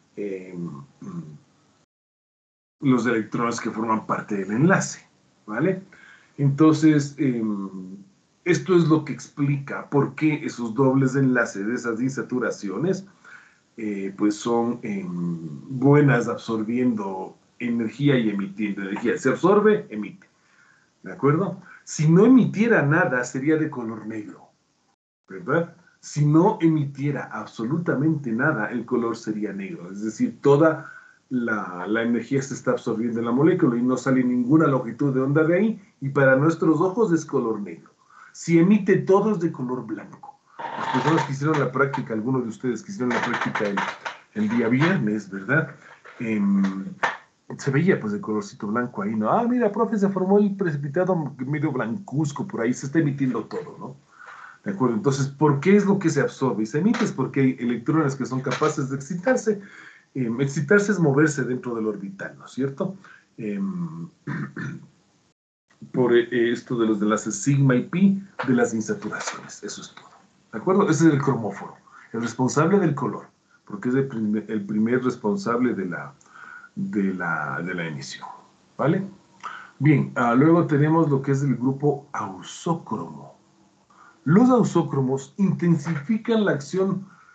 los electrones que forman parte del enlace, ¿vale? Entonces, esto es lo que explica por qué esos dobles enlaces de esas insaturaciones pues son buenas absorbiendo energía y emitiendo energía. Se absorbe, emite, ¿de acuerdo? Si no emitiera nada, sería de color negro, ¿verdad? Si no emitiera absolutamente nada, el color sería negro. Es decir, toda la energía se está absorbiendo en la molécula y no sale ninguna longitud de onda de ahí, y para nuestros ojos es color negro. Si emite todo es de color blanco. Las personas que hicieron la práctica, algunos de ustedes que hicieron la práctica el día viernes, ¿verdad? Se veía pues el colorcito blanco ahí, ¿no? Mira, profe, se formó el precipitado medio blancuzco, por ahí se está emitiendo todo, ¿no? ¿De acuerdo? Entonces, ¿por qué es lo que se absorbe y se emite? Es porque hay electrones que son capaces de excitarse. Excitarse es moverse dentro del orbital, ¿no es cierto? Por esto de los enlaces sigma y pi de las insaturaciones. Eso es todo. ¿De acuerdo? Ese es el cromóforo, el responsable del color, porque es el primer responsable de la emisión. ¿Vale? Bien, luego tenemos lo que es el grupo ausócromo. Los ausócromos intensifican la acción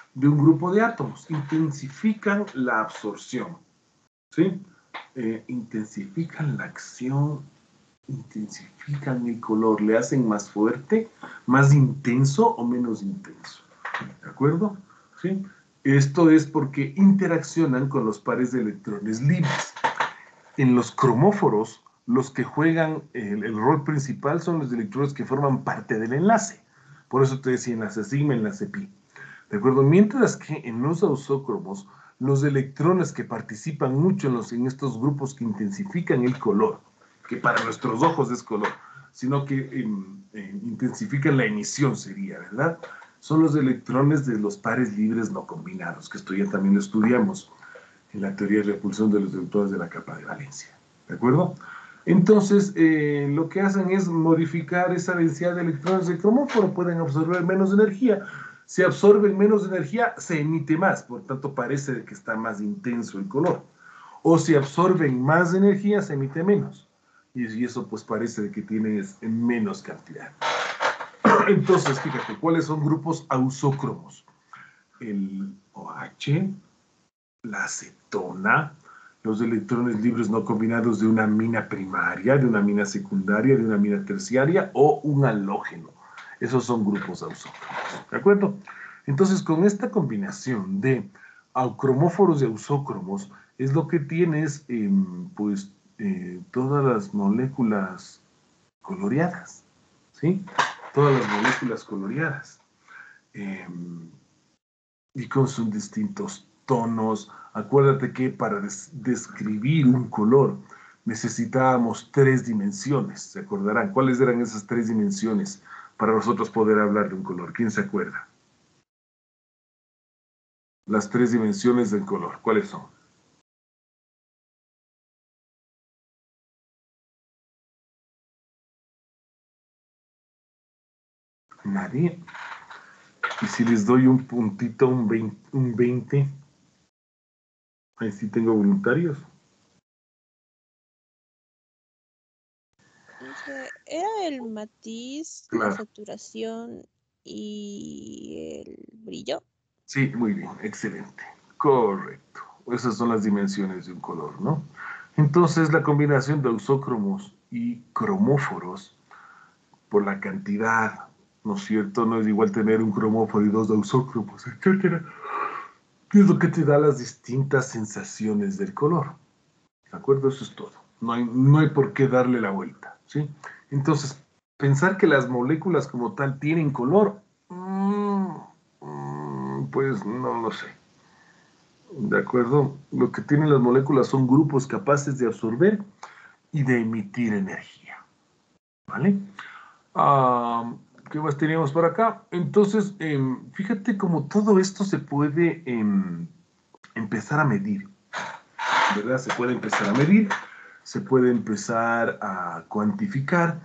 de un grupo de átomos. Intensifican la absorción, ¿sí? Intensifican la acción, intensifican el color, le hacen más fuerte, más intenso o menos intenso. ¿De acuerdo? ¿Sí? Esto es porque interaccionan con los pares de electrones libres. En los cromóforos, los que juegan el rol principal son los electrones que forman parte del enlace. Por eso te decía enlace sigma, enlace pi. ¿De acuerdo? Mientras que en los ausócromos, los electrones que participan mucho en estos grupos que intensifican el color, que para nuestros ojos es color, sino que intensifican la emisión sería, ¿verdad? Son los electrones de los pares libres no combinados, que esto ya también lo estudiamos en la teoría de repulsión de los electrones de la capa de valencia. ¿De acuerdo? Entonces, lo que hacen es modificar esa densidad de electrones del cromóforo, pueden absorber menos energía. Si absorben menos energía, se emite más, por tanto parece que está más intenso el color. O si absorben más energía, se emite menos. Y eso pues parece que tiene menos cantidad. Entonces, fíjate, ¿cuáles son grupos ausócromos? El OH, la acetona, los electrones libres no combinados de una amina primaria, de una amina secundaria, de una amina terciaria o un halógeno. Esos son grupos ausócromos, ¿de acuerdo? Entonces, con esta combinación de cromóforos y ausócromos, es lo que tienes, pues, todas las moléculas coloreadas, ¿sí? Todas las moléculas coloreadas. Y con sus distintos tonos. Acuérdate que para describir un color necesitábamos 3 dimensiones. ¿Se acordarán? ¿Cuáles eran esas 3 dimensiones para nosotros poder hablar de un color? ¿Quién se acuerda? Las 3 dimensiones del color, ¿cuáles son? Nadie. Y si les doy un puntito, un 20, ahí sí tengo voluntarios. Era el matiz, la Claro. saturación y el brillo. Sí, muy bien, excelente. Correcto. Esas son las dimensiones de un color, ¿no? Entonces, la combinación de ausócromos y cromóforos, por la cantidad, ¿no es cierto? No es igual tener un cromóforo y 2 ausócromos, etcétera. ¿Qué es lo que te da las distintas sensaciones del color? ¿De acuerdo? Eso es todo. No hay por qué darle la vuelta, ¿sí? Entonces, pensar que las moléculas como tal tienen color, pues no lo sé. ¿De acuerdo? Lo que tienen las moléculas son grupos capaces de absorber y de emitir energía. ¿Vale? ¿Qué más teníamos por acá? Entonces, fíjate cómo todo esto se puede empezar a medir. ¿Verdad? Se puede empezar a medir, se puede empezar a cuantificar.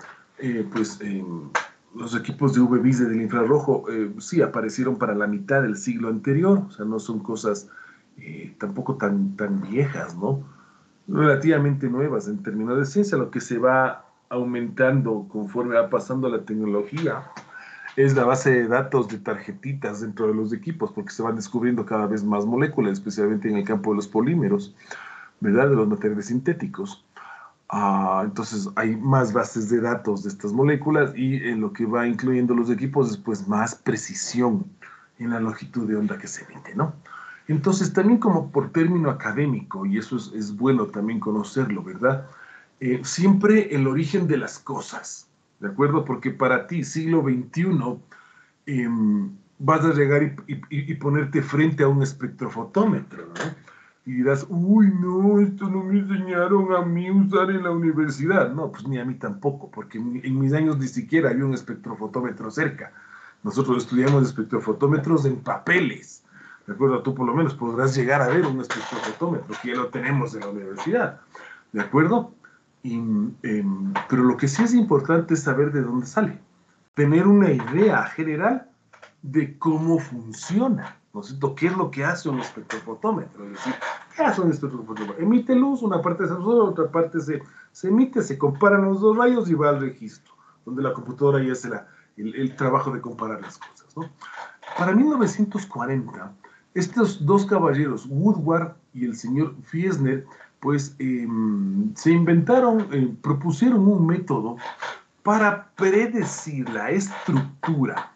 Los equipos de UV-Vis del infrarrojo sí aparecieron para la mitad del siglo anterior, o sea, no son cosas tampoco tan viejas, ¿no? Relativamente nuevas en términos de ciencia. Lo que se va aumentando conforme va pasando la tecnología es la base de datos de tarjetitas dentro de los equipos, porque se van descubriendo cada vez más moléculas, especialmente en el campo de los polímeros, ¿verdad? De los materiales sintéticos. Entonces hay más bases de datos de estas moléculas y en lo que va incluyendo los equipos es pues más precisión en la longitud de onda que se emite, ¿no? Entonces también como por término académico, y eso es bueno también conocerlo, ¿verdad? Siempre el origen de las cosas, ¿de acuerdo? Porque para ti, siglo XXI, vas a llegar y ponerte frente a un espectrofotómetro, ¿no? Y dirás, uy, no, esto no me enseñaron a mí usar en la universidad. No, pues ni a mí tampoco, porque en mis años ni siquiera había un espectrofotómetro cerca. Nosotros estudiamos espectrofotómetros en papeles. ¿De acuerdo? Tú por lo menos podrás llegar a ver un espectrofotómetro, que ya lo tenemos en la universidad. ¿De acuerdo? Pero lo que sí es importante es saber de dónde sale. Tener una idea general de cómo funciona, ¿no es cierto? ¿Qué es lo que hace un espectrofotómetro? Es decir, ¿qué hace un espectrofotómetro? Emite luz, una parte se absorbe, otra parte se emite, se comparan los dos rayos y va al registro, donde la computadora ya hace el trabajo de comparar las cosas, ¿no? Para 1940, estos dos caballeros, Woodward y el señor Fiesner, pues se inventaron, propusieron un método para predecir la estructura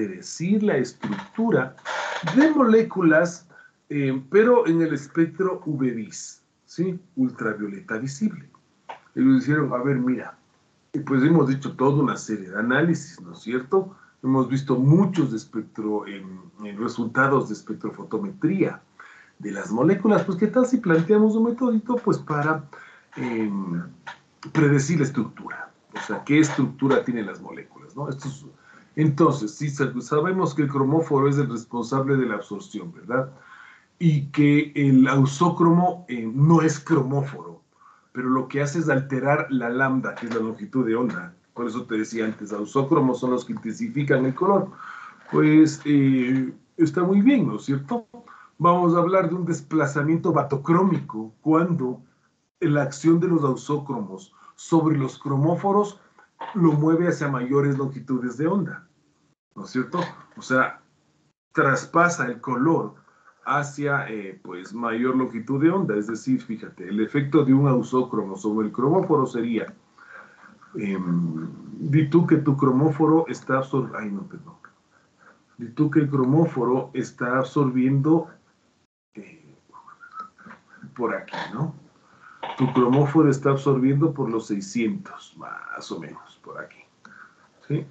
de moléculas, pero en el espectro UV-Vis, ¿sí? Ultravioleta visible. Ellos dijeron, a ver, mira, y pues hemos dicho toda una serie de análisis, ¿no es cierto? Hemos visto muchos en resultados de espectrofotometría de las moléculas. Pues, ¿qué tal si planteamos un metodito pues, para predecir la estructura? O sea, ¿qué estructura tienen las moléculas? ¿No? Entonces, sí, sabemos que el cromóforo es el responsable de la absorción, ¿verdad? Y que el ausócromo no es cromóforo, pero lo que hace es alterar la lambda, que es la longitud de onda. Por eso te decía antes, ausócromos son los que intensifican el color. Pues está muy bien, ¿no es cierto? Vamos a hablar de un desplazamiento batocrómico cuando la acción de los ausócromos sobre los cromóforos lo mueve hacia mayores longitudes de onda, ¿no es cierto? O sea, traspasa el color hacia pues mayor longitud de onda, es decir, fíjate, el efecto de un ausócromo sobre el cromóforo sería, di tú que tu cromóforo está absorbiendo, ay no, perdón, di tú que el cromóforo está absorbiendo por aquí, ¿no? Tu cromóforo está absorbiendo por los 600, más o menos, por aquí, ¿sí?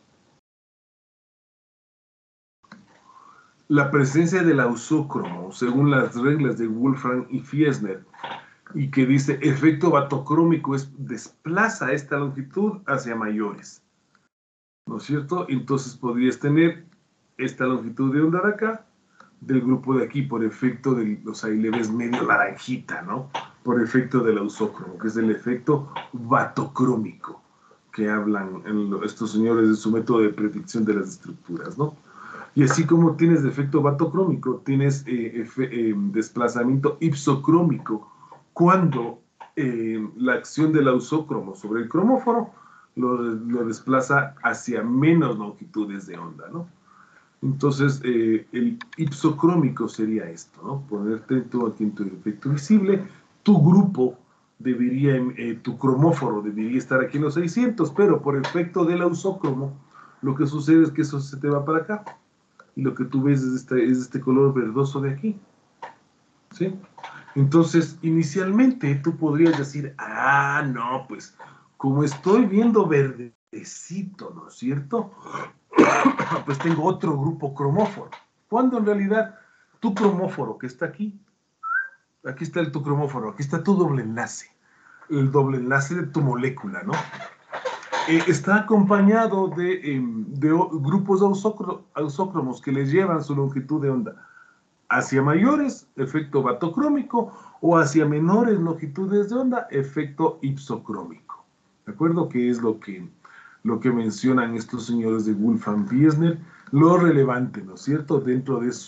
La presencia del ausócromo, según las reglas de Wolfram y Fiesner, y que dice efecto batocrómico, desplaza esta longitud hacia mayores, ¿no es cierto? Entonces podrías tener esta longitud de onda de acá, del grupo de aquí, por efecto de, o sea, ahí le ves medio naranjita, ¿no? Por efecto del ausócromo, que es el efecto batocrómico, que hablan estos señores de su método de predicción de las estructuras, ¿no? Y así como tienes efecto batocrómico, tienes desplazamiento ipsocrómico, cuando la acción del ausócromo sobre el cromóforo lo desplaza hacia menos longitudes de onda, ¿no? Entonces, el ipsocrómico sería esto, ¿no? Ponerte todo aquí en tu efecto visible, tu grupo debería, tu cromóforo debería estar aquí en los 600, pero por efecto del ausócromo, lo que sucede es que eso se te va para acá. Y lo que tú ves es este color verdoso de aquí, ¿sí? Entonces, inicialmente tú podrías decir, ah, no, pues, como estoy viendo verdecito, ¿no es cierto? Pues tengo otro grupo cromóforo. Cuando en realidad tu cromóforo que está aquí está tu cromóforo, aquí está tu doble enlace, el doble enlace de tu molécula, ¿no? Está acompañado de grupos ausócromos que les llevan su longitud de onda hacia mayores, efecto batocrómico, o hacia menores longitudes de onda, efecto ipsocrómico. ¿De acuerdo? Que es lo que mencionan estos señores de Wolfram Fiesner, lo relevante, ¿no es cierto?, dentro de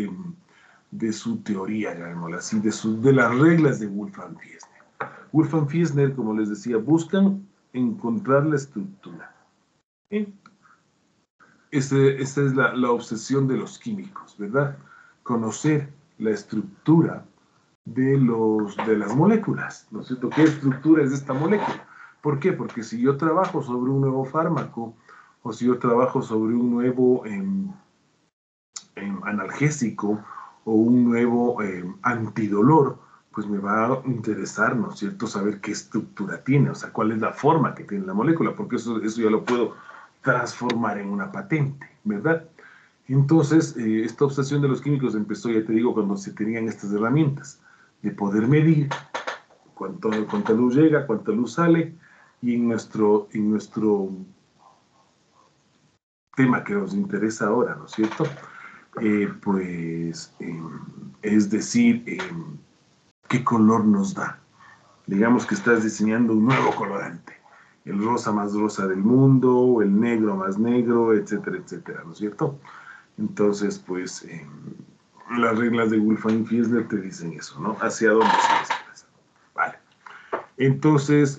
su teoría, llamémosla así, de las reglas de Wolfram Fiesner. Wolfram Fiesner, como les decía, buscan encontrar la estructura. ¿Sí? Esa es la obsesión de los químicos, ¿verdad? Conocer la estructura de las moléculas, ¿no es cierto? ¿Qué estructura es esta molécula? ¿Por qué? Porque si yo trabajo sobre un nuevo fármaco o si yo trabajo sobre un nuevo analgésico o un nuevo antidolor, pues me va a interesar, ¿no es cierto?, saber qué estructura tiene, o sea, cuál es la forma que tiene la molécula, porque eso ya lo puedo transformar en una patente, ¿verdad? Entonces, esta obsesión de los químicos empezó, ya te digo, cuando se tenían estas herramientas de poder medir cuánta luz llega, cuánta luz sale, y en nuestro tema que nos interesa ahora, ¿no es cierto?, es decir, qué color nos da. Digamos que estás diseñando un nuevo colorante, el rosa más rosa del mundo, o el negro más negro, etcétera, etcétera, ¿no es cierto? Entonces, pues, las reglas de Wolfram y Fiesner te dicen eso, ¿no? Hacia dónde se desplaza. Vale. Entonces,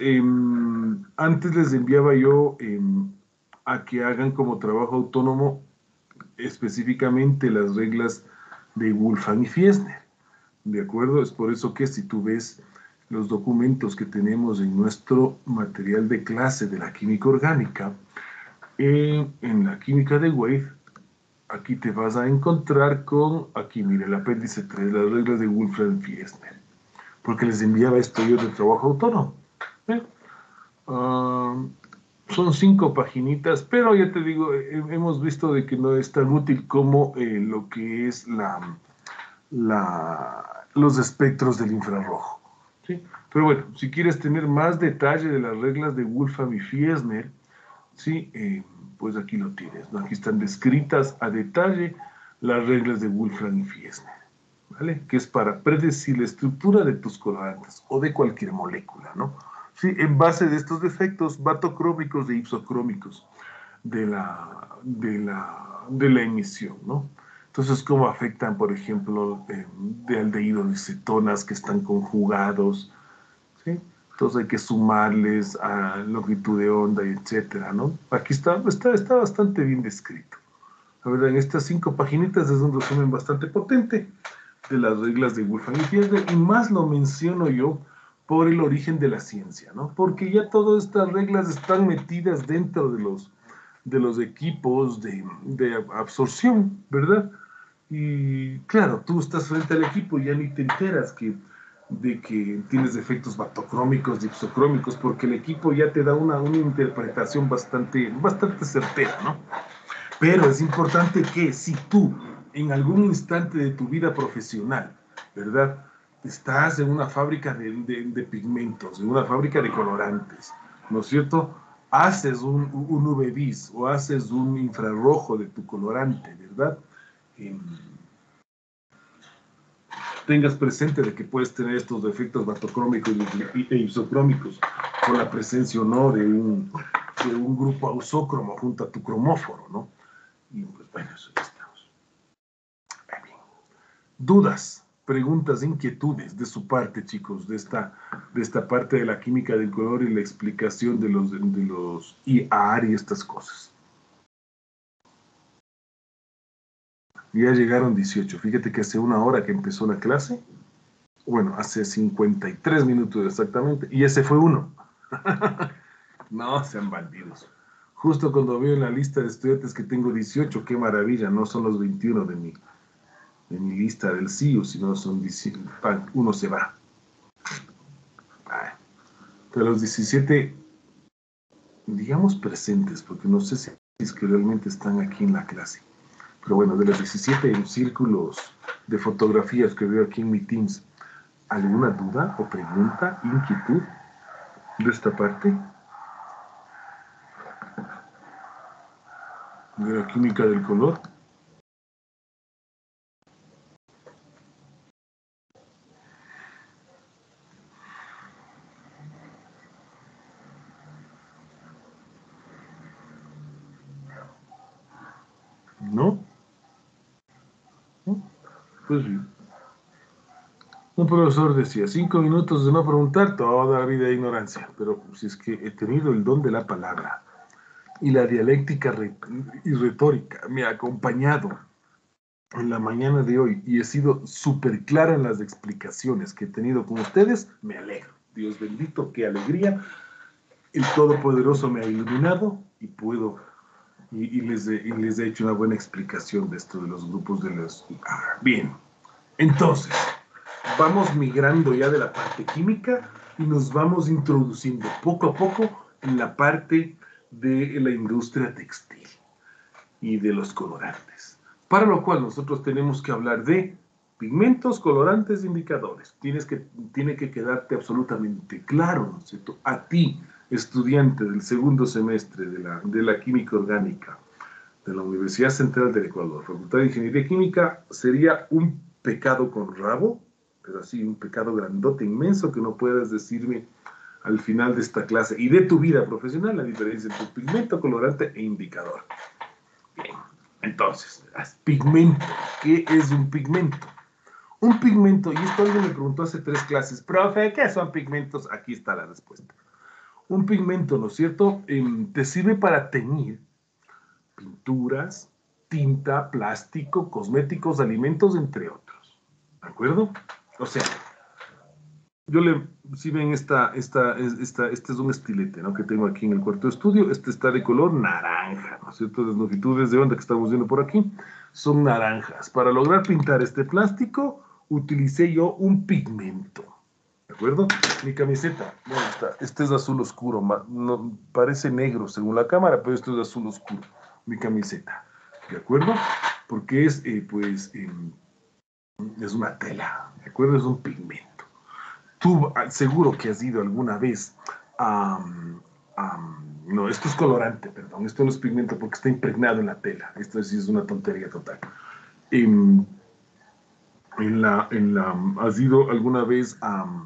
antes les enviaba yo a que hagan como trabajo autónomo específicamente las reglas de Wolfram y Fiesner. ¿De acuerdo? Es por eso que si tú ves los documentos que tenemos en nuestro material de clase de la química orgánica, en la química de Wave, aquí te vas a encontrar con, aquí mire, el apéndice 3, las reglas de Wolfram y Fiesner, porque les enviaba esto yo de trabajo autónomo. Son 5 paginitas, pero ya te digo, hemos visto de que no es tan útil como lo que es los espectros del infrarrojo. ¿Sí? Pero bueno, si quieres tener más detalle de las reglas de Wolfram y Fiesner, ¿sí? Pues aquí lo tienes, ¿no? Aquí están descritas a detalle las reglas de Wolfram y Fiesner, ¿vale? Que es para predecir la estructura de tus colorantes o de cualquier molécula, ¿no? Sí, en base de estos defectos batocrómicos e ipsocrómicos de la emisión, ¿no? Entonces, ¿cómo afectan, por ejemplo, de aldehídos y cetonas que están conjugados? ¿Sí? Entonces hay que sumarles a longitud de onda, y etcétera, ¿no? Aquí está bastante bien descrito. La verdad, en estas 5 paginitas es un resumen bastante potente de las reglas de Wolfram y Fiesner, y más lo menciono yo por el origen de la ciencia, ¿no? Porque ya todas estas reglas están metidas dentro de los equipos de absorción, ¿verdad? Y claro, tú estás frente al equipo y ya ni te enteras de que tienes efectos batocrómicos, dipsocrómicos, porque el equipo ya te da una interpretación bastante certera, ¿no? Pero es importante que si tú en algún instante de tu vida profesional, ¿verdad? Estás en una fábrica de pigmentos, en una fábrica de colorantes, ¿no es cierto? Haces un UV-Vis o haces un infrarrojo de tu colorante, ¿verdad? Tengas presente de que puedes tener estos efectos batocrómicos e isocrómicos con la presencia o no de un grupo ausócromo junto a tu cromóforo, ¿no? Y pues bueno, eso ya estamos. Bien. Dudas, preguntas, inquietudes de su parte, chicos, de esta parte de la química del color y la explicación de los IAR y estas cosas. Ya llegaron 18. Fíjate que hace 1 hora que empezó la clase. Bueno, hace 53 minutos exactamente. Y ese fue uno. No sean bandidos. Justo cuando veo en la lista de estudiantes que tengo 18, qué maravilla, no son los 21 de mi lista del CIU, sino son 17, uno se va. Pero los 17, digamos presentes, porque no sé si es que realmente están aquí en la clase. Pero bueno, de los 17 círculos de fotografías que veo aquí en mi Teams, ¿alguna duda o pregunta, inquietud de esta parte? De la química del color. ¿No? ¿No? Pues bien. Un profesor decía, 5 minutos de no preguntar, toda la vida de ignorancia. Pero si es que he tenido el don de la palabra y la dialéctica y retórica me ha acompañado en la mañana de hoy y he sido súper clara en las explicaciones que he tenido con ustedes, me alegro. Dios bendito, qué alegría. El Todopoderoso me ha iluminado y puedo, y les he hecho una buena explicación de esto de los grupos de los... Bien, entonces, vamos migrando ya de la parte química y nos vamos introduciendo poco a poco en la parte de la industria textil y de los colorantes. Para lo cual nosotros tenemos que hablar de pigmentos, colorantes, indicadores. Tiene que quedarte absolutamente claro, ¿no es cierto? A ti, estudiante del segundo semestre de la química orgánica de la Universidad Central del Ecuador, Facultad de Ingeniería Química, sería un pecado con rabo, pero así un pecado grandote, inmenso, que no puedas decirme al final de esta clase y de tu vida profesional la diferencia entre pigmento, colorante e indicador. Bien, entonces, pigmento. ¿Qué es un pigmento? Un pigmento, y esto alguien me preguntó hace 3 clases, profe, ¿qué son pigmentos? Aquí está la respuesta. Un pigmento, ¿no es cierto? Te sirve para teñir pinturas, tinta, plástico, cosméticos, alimentos, entre otros. ¿De acuerdo? O sea, si ven este es un estilete, ¿no? Que tengo aquí en el cuarto de estudio. Este está de color naranja, ¿no es cierto? Las longitudes de onda que estamos viendo por aquí son naranjas. Para lograr pintar este plástico, utilicé yo un pigmento. ¿De acuerdo? Mi camiseta, ¿dónde está? Este es azul oscuro, no, parece negro según la cámara, pero esto es azul oscuro. Mi camiseta, ¿de acuerdo? Porque es una tela, ¿de acuerdo? Es un pigmento. Tú seguro que has ido alguna vez no, esto es colorante, perdón, esto no es pigmento porque está impregnado en la tela. Esto sí es una tontería total. ¿Has ido alguna vez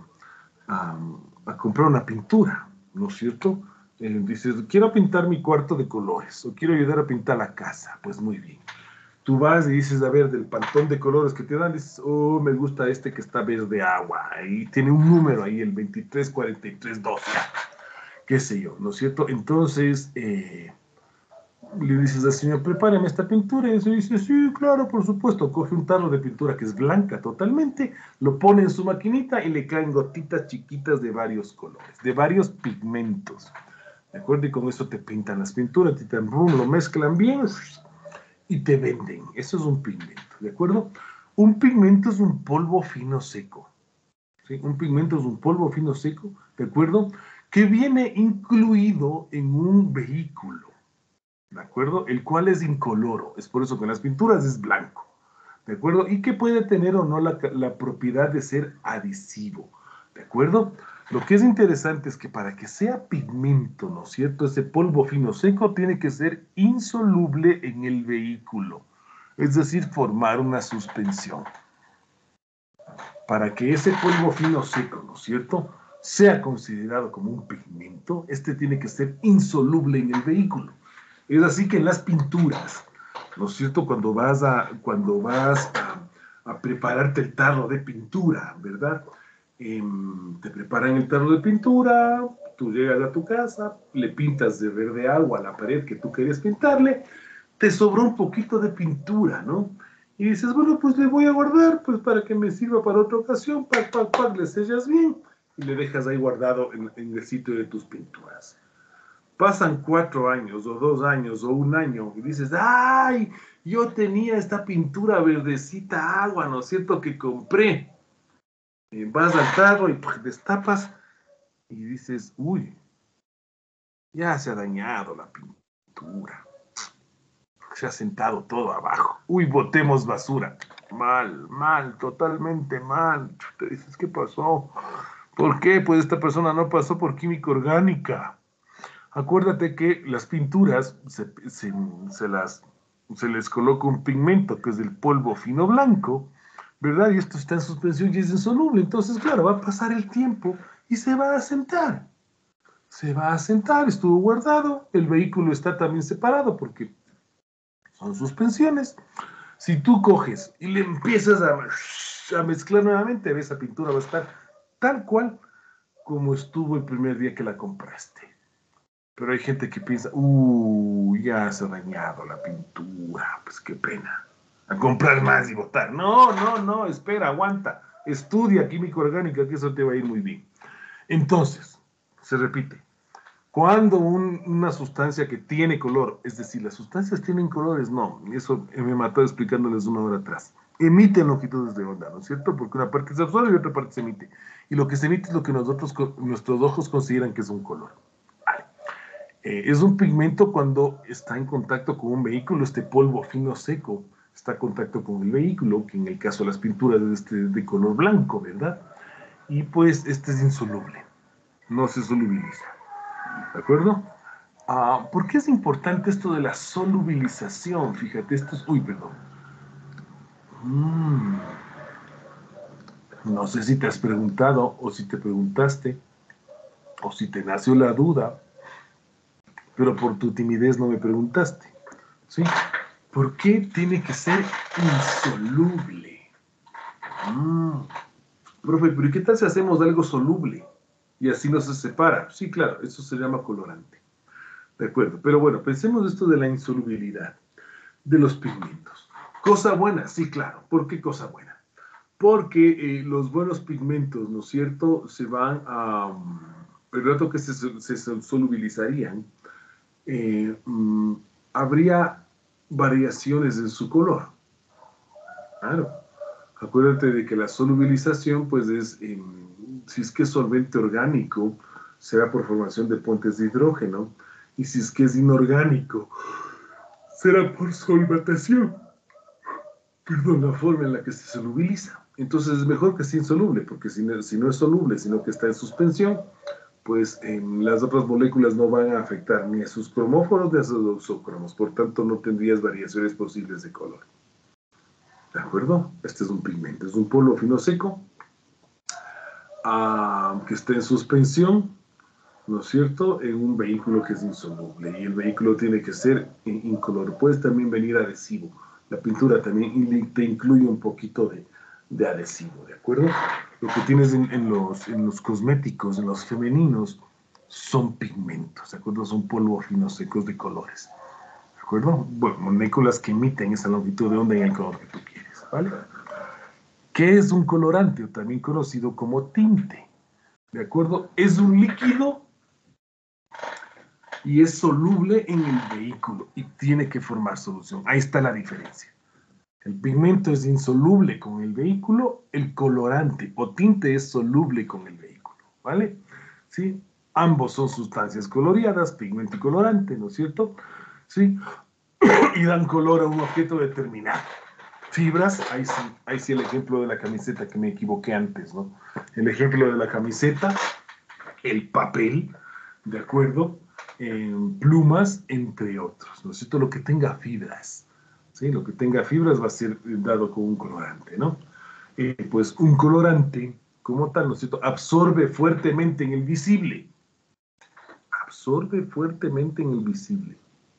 a comprar una pintura, ¿no es cierto? Dices, quiero pintar mi cuarto de colores o quiero ayudar a pintar la casa. Pues muy bien. Tú vas y dices, a ver, del pantón de colores que te dan, dices, oh, me gusta este que está verde agua. Y tiene un número ahí, el 234312, qué sé yo, ¿no es cierto? Entonces, le dices al señor, prepárame esta pintura. Y él dice, sí, claro, por supuesto. Coge un tarro de pintura que es blanca totalmente, lo pone en su maquinita y le caen gotitas chiquitas de varios colores, de varios pigmentos. ¿De acuerdo? Y con eso te pintan las pinturas, lo mezclan bien y te venden. Eso es un pigmento, ¿de acuerdo? Un pigmento es un polvo fino seco. ¿Sí? Un pigmento es un polvo fino seco, ¿de acuerdo? Que viene incluido en un vehículo, ¿de acuerdo? El cual es incoloro. Es por eso que en las pinturas es blanco, ¿de acuerdo? Y que puede tener o no la propiedad de ser adhesivo, ¿de acuerdo? Lo que es interesante es que para que sea pigmento, ¿no es cierto? Ese polvo fino seco tiene que ser insoluble en el vehículo, es decir, formar una suspensión. Para que ese polvo fino seco, ¿no es cierto?, sea considerado como un pigmento, este tiene que ser insoluble en el vehículo. Es así que en las pinturas, ¿no es cierto?, cuando vas a prepararte el tarro de pintura, ¿verdad? Te preparan el tarro de pintura, tú llegas a tu casa, le pintas de verde agua a la pared que tú querías pintarle, te sobró un poquito de pintura, ¿no? Y dices, bueno, pues le voy a guardar, pues para que me sirva para otra ocasión, le sellas bien y le dejas ahí guardado en el sitio de tus pinturas. Pasan 4 años, o 2 años, o 1 año, y dices, ¡ay! Yo tenía esta pintura verdecita agua, ¿no es cierto?, que compré. Vas al tarro y pues, destapas y dices, uy, ya se ha dañado la pintura. Se ha sentado todo abajo. Uy, botemos basura. Mal, totalmente mal. Te dices, ¿qué pasó? ¿Por qué? Pues esta persona no pasó por química orgánica. Acuérdate que las pinturas se les coloca un pigmento que es el polvo fino blanco, ¿verdad? Y esto está en suspensión y es insoluble. Entonces, claro, va a pasar el tiempo y se va a asentar. Se va a asentar, estuvo guardado. El vehículo está también separado porque son suspensiones. Si tú coges y le empiezas a mezclar nuevamente, esa pintura va a estar tal cual como estuvo el primer día que la compraste. Pero hay gente que piensa, ya se ha dañado la pintura, pues qué pena. A comprar más y botar. No, espera, aguanta. Estudia química orgánica, que eso te va a ir muy bien. Entonces, se repite. Cuando una sustancia que tiene color, es decir, las sustancias tienen colores, no, eso me mató explicándoles 1 hora atrás. Emiten longitudes de onda, ¿no es cierto? Porque una parte se absorbe y otra parte se emite. Y lo que se emite es lo que nuestros ojos consideran que es un color. Vale. Es un pigmento cuando está en contacto con un vehículo, este polvo fino seco está en contacto con el vehículo, que en el caso de las pinturas es de color blanco, ¿verdad? Y pues este es insoluble, no se solubiliza. ¿De acuerdo? ¿Por qué es importante esto de la solubilización? Fíjate, esto es... Uy, perdón. No sé si te has preguntado, o si te preguntaste, o si te nació la duda, pero por tu timidez no me preguntaste. ¿Sí? ¿Por qué tiene que ser insoluble? Profe, pero ¿y qué tal si hacemos algo soluble? Y así no se separa. Sí, claro, eso se llama colorante. De acuerdo, pero bueno, pensemos esto de la insolubilidad. de los pigmentos. Cosa buena, sí, claro. ¿Por qué cosa buena? Porque los buenos pigmentos, ¿no es cierto?, se van a... el rato que se solubilizarían, habría variaciones en su color. Claro. Acuérdate de que la solubilización, pues es, si es que es solvente orgánico, será por formación de puentes de hidrógeno, y si es que es inorgánico, será por solvatación. Perdón, la forma en la que se solubiliza. Entonces es mejor que sea insoluble, porque si no es soluble, sino que está en suspensión, pues las otras moléculas no van a afectar ni a sus cromóforos ni a sus oxócromos, por tanto no tendrías variaciones posibles de color. ¿De acuerdo? Este es un pigmento, es un polvo fino seco, que esté en suspensión, ¿no es cierto?, en un vehículo que es insoluble, y el vehículo tiene que ser incoloro. Puedes también venir adhesivo. La pintura también te incluye un poquito de adhesivo, ¿de acuerdo? Lo que tienes en los cosméticos, en los femeninos, son pigmentos, ¿de acuerdo? Son polvos finos secos de colores, ¿de acuerdo? Bueno, moléculas que emiten esa longitud de onda en el color que tú quieres, ¿vale? ¿Qué es un colorante, o también conocido como tinte? ¿De acuerdo? Es un líquido y es soluble en el vehículo y tiene que formar solución. Ahí está la diferencia. El pigmento es insoluble con el vehículo, el colorante o tinte es soluble con el vehículo, ¿vale? ¿Sí? Ambos son sustancias coloreadas, pigmento y colorante, ¿no es cierto? ¿Sí? Y dan color a un objeto determinado. Fibras, ahí sí el ejemplo de la camiseta que me equivoqué antes, ¿no? El ejemplo de la camiseta, el papel, ¿de acuerdo? Plumas, entre otros, ¿no es cierto? Lo que tenga fibras, ¿sí? Lo que tenga fibras va a ser dado con un colorante, ¿no? Pues un colorante, como tal, ¿no es cierto?, absorbe fuertemente en el visible. Absorbe fuertemente en el visible.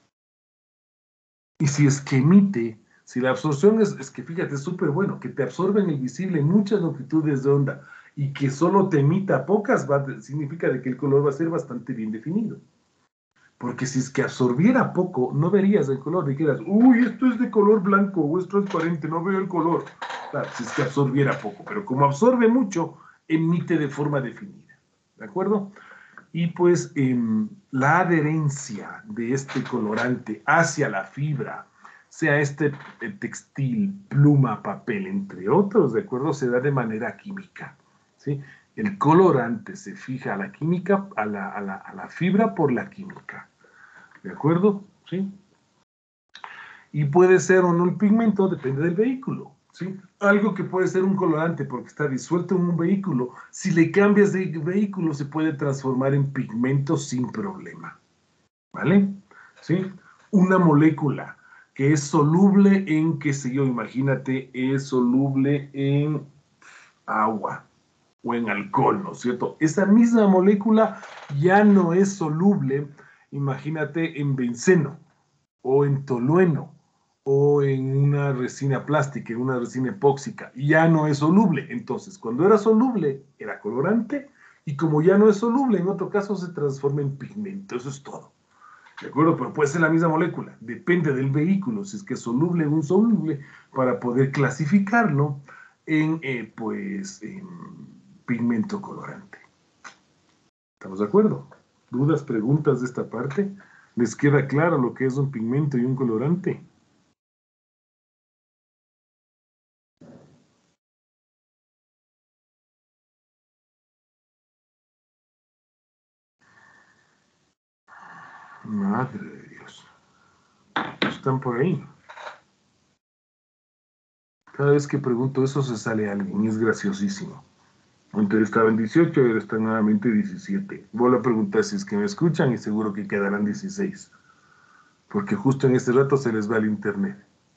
Y si es que emite, si la absorción es que fíjate, es súper bueno, que te absorbe en el visible muchas longitudes de onda y que solo te emita pocas, significa de que el color va a ser bastante bien definido. Porque si es que absorbiera poco, no verías el color, dijeras, uy, esto es de color blanco o es transparente, no veo el color. Claro, si es que absorbiera poco, pero como absorbe mucho, emite de forma definida. ¿De acuerdo? Y pues la adherencia de este colorante hacia la fibra, sea este textil, pluma, papel, entre otros, ¿de acuerdo? Se da de manera química, ¿sí? El colorante se fija a la química, a la fibra por la química, ¿de acuerdo? ¿Sí? Y puede ser o no el pigmento, depende del vehículo, ¿sí? Algo que puede ser un colorante porque está disuelto en un vehículo, si le cambias de vehículo se puede transformar en pigmento sin problema, ¿vale? ¿Sí? Una molécula que es soluble en, qué sé yo, imagínate, es soluble en agua o en alcohol, ¿no es cierto? Esa misma molécula ya no es soluble, imagínate, en benceno o en tolueno o en una resina plástica, en una resina epóxica, ya no es soluble. Entonces, cuando era soluble, era colorante, y como ya no es soluble, en otro caso se transforma en pigmento. Eso es todo. ¿De acuerdo? Pero puede ser la misma molécula. Depende del vehículo, si es que es soluble o insoluble, para poder clasificarlo en, en pigmento colorante. ¿Estamos de acuerdo? ¿Dudas, preguntas de esta parte? ¿Les queda claro lo que es un pigmento y un colorante? Madre de Dios. Están por ahí. Cada vez que pregunto eso se sale alguien y es graciosísimo. Antes estaban 18 y ahora están nuevamente 17. Vuelvo a preguntar si es que me escuchan y seguro que quedarán 16. Porque justo en este rato se les va el internet.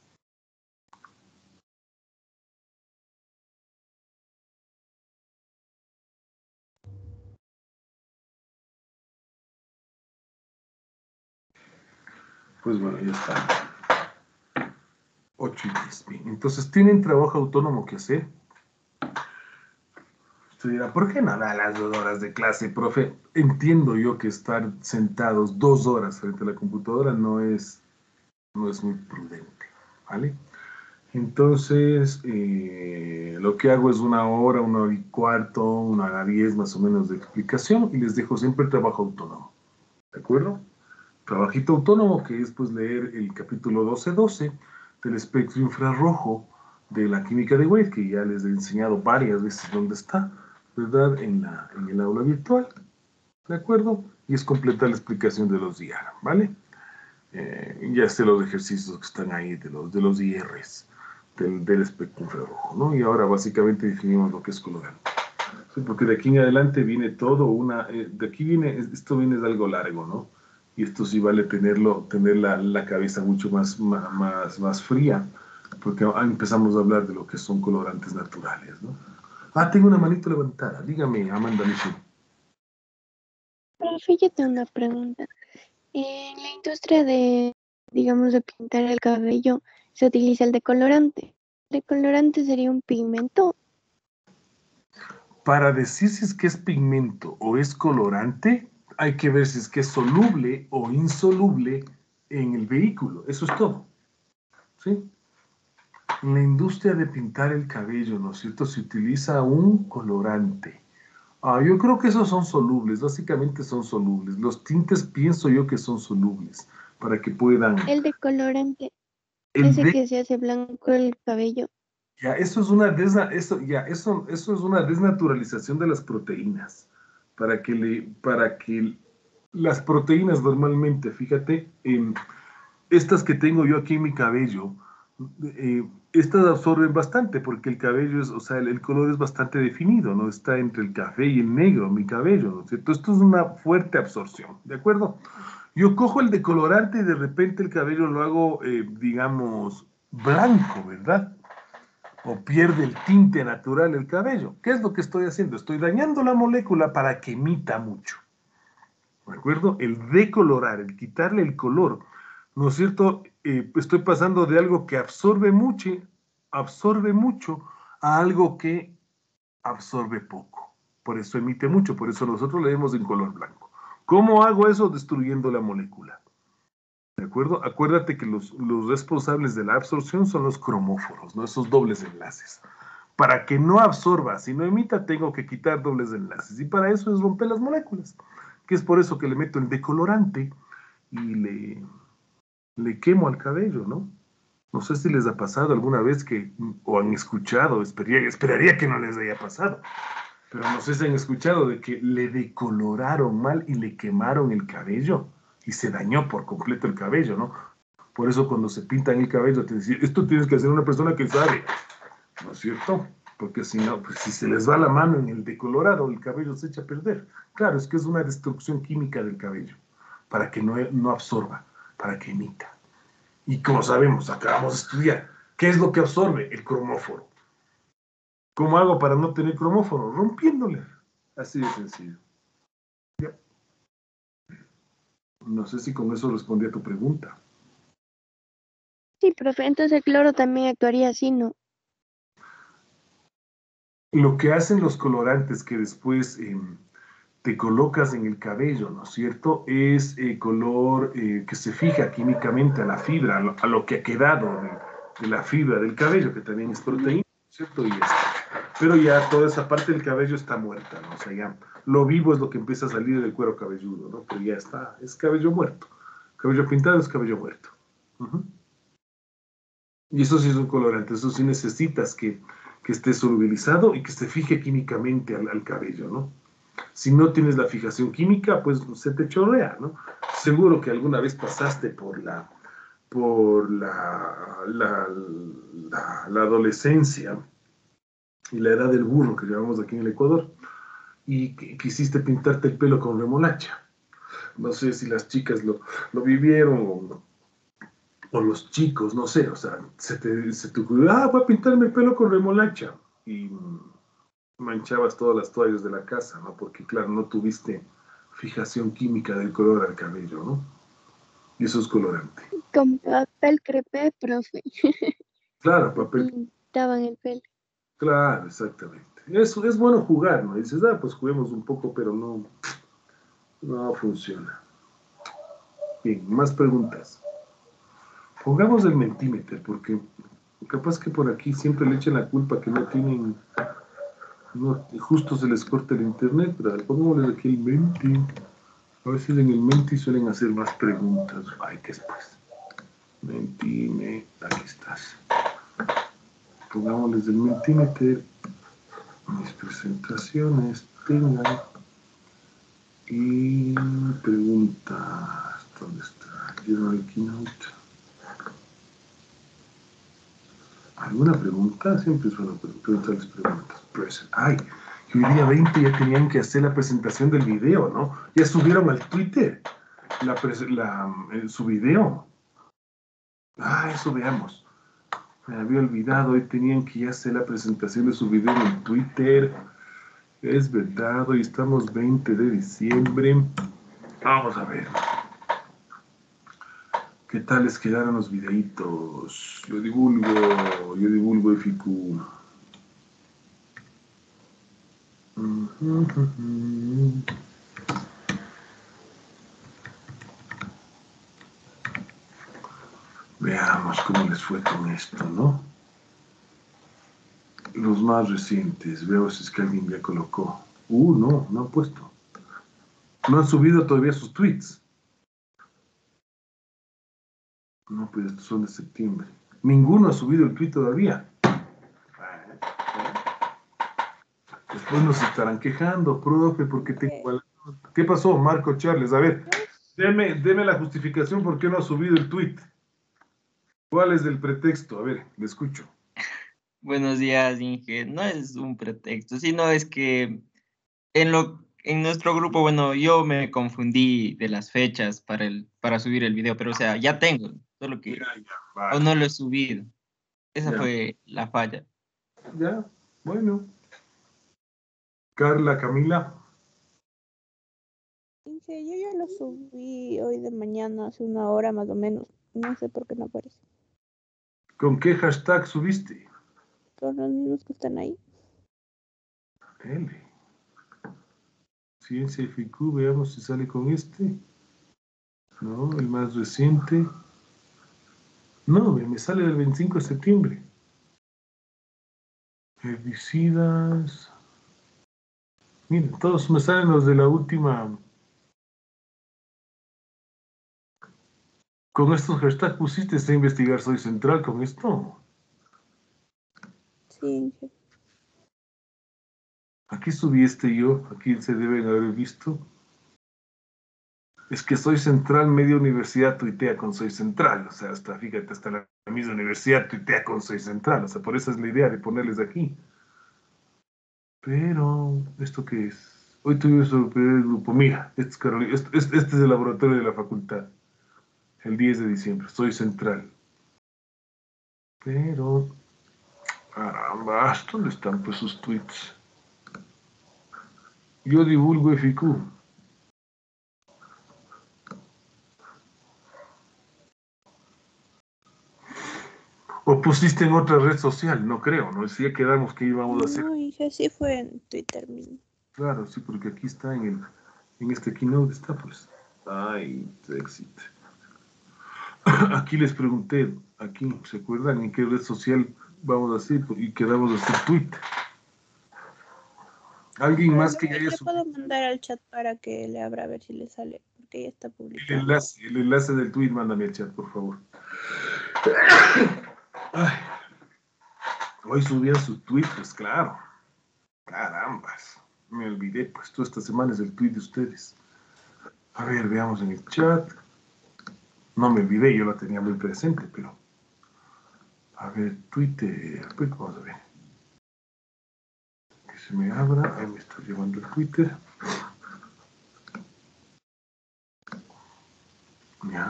Pues bueno, ya está. 8 y 10. Bien. Entonces, ¿tienen trabajo autónomo que hacer? Usted dirá, ¿por qué no da las 2 horas de clase, profe? Entiendo yo que estar sentados 2 horas frente a la computadora no es no es muy prudente, ¿vale? Entonces, lo que hago es 1 hora y cuarto, 1 hora 10 más o menos de explicación y les dejo siempre trabajo autónomo, ¿de acuerdo? Trabajito autónomo que es pues leer el capítulo 12.12 del espectro infrarrojo de la química de Wade, que ya les he enseñado varias veces dónde está, ¿verdad? En el aula virtual, ¿de acuerdo? Y es completar la explicación de los IR, ¿vale? Ya sé los ejercicios que están ahí de los IRs, del espectro infrarrojo, ¿no? Y ahora básicamente definimos lo que es colorante. Sí, porque de aquí en adelante viene todo de aquí viene, esto viene de algo largo, ¿no? Y esto sí vale tener la cabeza mucho más fría, porque empezamos a hablar de lo que son colorantes naturales, ¿no? Ah, tengo una manito levantada. Dígame, Amanda Michu. Profe, yo tengo una pregunta. En la industria de, digamos, de pintar el cabello, se utiliza el decolorante. ¿El decolorante sería un pigmento? Para decir si es que es pigmento o es colorante, hay que ver si es que es soluble o insoluble en el vehículo. Eso es todo, ¿sí? En la industria de pintar el cabello, ¿no es cierto? Se utiliza un colorante. Yo creo que esos son solubles, básicamente son solubles. Los tintes pienso yo que son solubles para que puedan... El decolorante, El ese de, que se hace blanco el cabello. ya, eso es una eso es una desnaturalización de las proteínas. Para que las proteínas normalmente, fíjate, estas que tengo yo aquí en mi cabello, estas absorben bastante porque el cabello es, o sea, el color es bastante definido, ¿no? Está entre el café y el negro, mi cabello, ¿no es cierto? Esto es una fuerte absorción, ¿de acuerdo? Yo cojo el decolorante y de repente el cabello lo hago, digamos, blanco, ¿verdad? O pierde el tinte natural el cabello. ¿Qué es lo que estoy haciendo? Estoy dañando la molécula para que emita mucho. ¿De acuerdo? El decolorar, el quitarle el color, ¿no es cierto? Estoy pasando de algo que absorbe mucho a algo que absorbe poco. Por eso emite mucho, por eso nosotros leemos en color blanco. ¿Cómo hago eso? Destruyendo la molécula. ¿De acuerdo? Acuérdate que los responsables de la absorción son los cromóforos, ¿no? Esos dobles enlaces. Para que no absorba, si no emita, tengo que quitar dobles enlaces. Y para eso es romper las moléculas. Que es por eso que le meto el decolorante y le quemo al cabello, ¿no? No sé si les ha pasado alguna vez o han escuchado, esperaría que no les haya pasado, pero no sé si han escuchado de que le decoloraron mal y le quemaron el cabello y se dañó por completo el cabello, ¿no? Por eso cuando se pintan el cabello te dicen, esto tienes que hacer una persona que sabe, ¿no es cierto? Porque si no, pues si se les va la mano en el decolorado, el cabello se echa a perder. Claro, es que es una destrucción química del cabello, para que no absorba, para que emita. Y como sabemos, acabamos de estudiar, ¿qué es lo que absorbe? El cromóforo. ¿Cómo hago para no tener cromóforo? Rompiéndole. Así de sencillo. ¿Ya? No sé si con eso respondí a tu pregunta. Sí, profe, entonces el cloro también actuaría así, ¿no? Lo que hacen los colorantes que después te colocas en el cabello, ¿no es cierto? Es color que se fija químicamente a la fibra, a lo que ha quedado de la fibra del cabello, que también es proteína, ¿no es cierto? Y pero ya toda esa parte del cabello está muerta, ¿no? O sea, ya lo vivo es lo que empieza a salir del cuero cabelludo, ¿no? Pero ya está, es cabello muerto. Cabello pintado es cabello muerto. Uh-huh. Y eso sí es un colorante, eso sí necesitas que esté solubilizado y que se fije químicamente al cabello, ¿no? Si no tienes la fijación química, pues se te chorrea, ¿no? Seguro que alguna vez pasaste por la adolescencia y la edad del burro que llevamos aquí en el Ecuador y quisiste pintarte el pelo con remolacha. No sé si las chicas lo vivieron o los chicos, no sé, o sea, se te ocurrió, voy a pintarme el pelo con remolacha y manchabas todas las toallas de la casa, ¿no? Porque, claro, no tuviste fijación química del color al cabello, ¿no? Y eso es colorante. Con papel crepé, profe. Claro, Me papel. pintaban el pelo. Claro, exactamente. Eso es bueno jugar, ¿no? Y dices, pues juguemos un poco, pero no funciona. Bien, más preguntas. Pongamos el Mentimeter, porque capaz que por aquí siempre le echan la culpa que no tienen, no, justo se les corta el internet, pero pongámosle aquí el Menti. A veces en el Menti suelen hacer más preguntas. Ay, ¿qué es pues? Aquí estás. Pongámosles el Mentimeter. Mis presentaciones tengan. Y preguntas. ¿Dónde está? General Keynote. ¿Alguna pregunta? Siempre es bueno preguntarles preguntas. Ay, y hoy día 20 ya tenían que hacer la presentación del video, ¿no? Ya subieron al Twitter su video. Eso veamos. Me había olvidado, hoy tenían que ya hacer la presentación de su video en Twitter. Es verdad, hoy estamos 20 de diciembre. Vamos a ver. ¿Qué tal les quedaron los videitos? Yo divulgo FIQ. Veamos cómo les fue con esto, ¿no? Los más recientes, veo si es que alguien ya colocó. No han puesto. No han subido todavía sus tweets. No, pues estos son de septiembre. Ninguno ha subido el tweet todavía. Después nos estarán quejando, profe, porque tengo... ¿Qué pasó, Marco Charles? A ver, deme la justificación por qué no ha subido el tweet. ¿Cuál es el pretexto? A ver, le escucho. Buenos días, Inge. No es un pretexto, sino es que en nuestro grupo, bueno, yo me confundí de las fechas para subir el video, pero o sea, ya tengo, solo que vale. aún no lo he subido. Esa Ya. fue la falla. Ya, bueno. Carla, Camila. Inge, yo ya lo subí hoy de mañana, hace una hora más o menos. No sé por qué no aparece. ¿Con qué hashtag subiste? Con los mismos que están ahí. L. Ciencia FIQ, veamos si sale con este. No, el más reciente. No, me sale del 25 de septiembre. Herbicidas. Miren, todos me salen los de la última. Con estos hashtags pusiste a investigar Soy Central con esto. Sí, Inge. Aquí subí yo, aquí se deben haber visto. Es que Soy Central, media universidad tuitea con Soy Central. O sea, fíjate, hasta la misma universidad tuitea con Soy Central. O sea, por eso es la idea de ponerles aquí. Pero, ¿esto qué es? Hoy tuvimos el primer grupo. Mira, este es el laboratorio de la facultad. El 10 de diciembre. Soy Central. Pero, caramba, ¿dónde están pues sus tweets? Yo divulgo FIQ. ¿O pusiste en otra red social? No creo, ¿no? Si ya quedamos que íbamos a hacer. No, Inge, sí fue en Twitter mismo. Claro, sí, porque aquí está en este keynote está pues. Ay, éxito. Aquí les pregunté, aquí, ¿se acuerdan en qué red social vamos a hacer? Y quedamos a hacer tweet. ¿Alguien más que ya haya Le puedo mandar al chat para que le abra a ver si le sale, porque ya está publicado. El enlace del tweet, mándame al chat, por favor. Ay. Hoy subían su tweet, pues claro. Carambas. Me olvidé, pues toda esta semana es el tweet de ustedes. A ver, veamos en el chat. No me olvidé, yo lo tenía muy presente, pero... A ver, Twitter. Pues vamos a ver. Que se me abra. Ahí me está llevando el Twitter. Ya.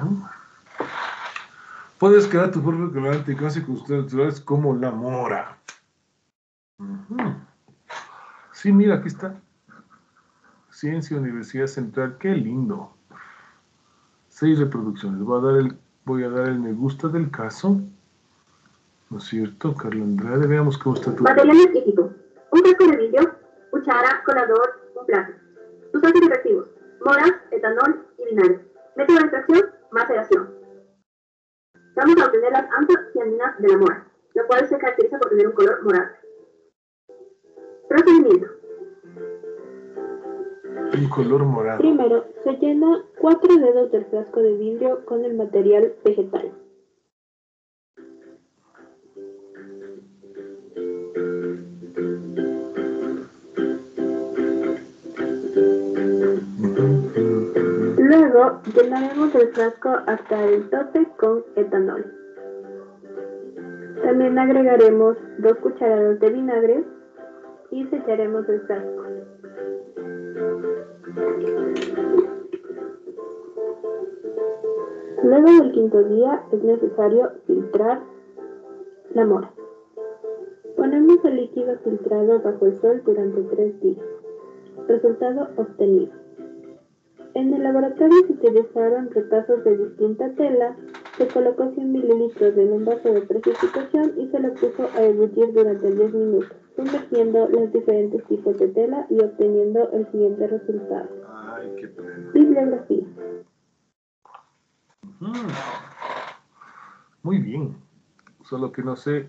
Puedes crear tu propio colorante y casi construcciones como la mora. Sí, mira, aquí está. Ciencia, Universidad Central. Qué lindo. 6 reproducciones. Voy a dar el me gusta del caso. ¿No es cierto? Carla Andrade, veamos cómo está tu... Material científico. Un frasco de vidrio, cuchara, colador, un plato. Sustancias reactivos. Mora, etanol y vinagre. Método de extracción, maceración. Vamos a obtener las antocianinas de la mora, lo cual se caracteriza por tener un color morado. Procedimiento. Un color morado. Primero, se llena 4 dedos del frasco de vidrio con el material vegetal. Luego, llenaremos el frasco hasta el tope con etanol. También agregaremos 2 cucharadas de vinagre y sellaremos el frasco. Luego del 5.º día es necesario filtrar la mora. Ponemos el líquido filtrado bajo el sol durante 3 días. Resultado obtenido. En el laboratorio se utilizaron retazos de distinta tela, se colocó 100 mililitros en un vaso de precipitación y se le puso a ebullir durante 10 minutos, sumergiendo los diferentes tipos de tela y obteniendo el siguiente resultado. Ay, qué pleno. Bibliografía. Muy bien. Solo que no sé.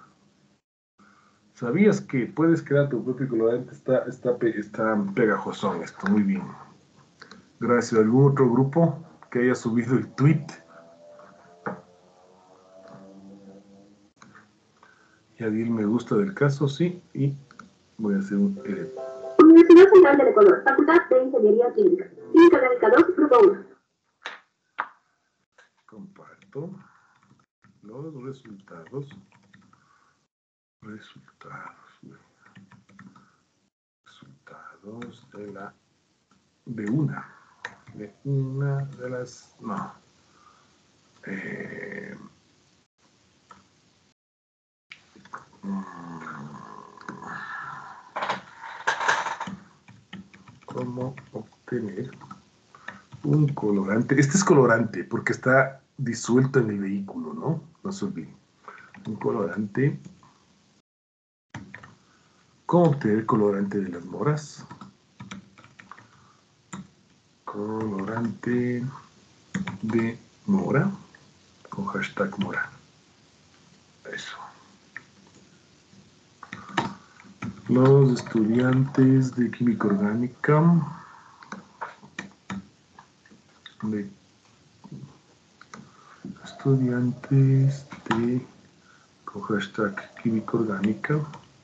¿Sabías que puedes crear tu propio colorante? Está pegajosón esto. Muy bien. Gracias. ¿Algún otro grupo que haya subido el tweet? Ya di el me gusta del caso, sí. Y voy a hacer un edit. Universidad Central del Ecuador, Facultad de Ingeniería Química. Química Orgánica 2, Grupo 1. Comparto los resultados. Resultados de una de las, no. ¿Cómo obtener un colorante? Este es colorante porque está disuelto en el vehículo, ¿no? No se olviden. Un colorante. ¿Cómo obtener colorante de las moras? Colorante de mora con hashtag mora. Eso. Los estudiantes de química orgánica con hashtag química orgánica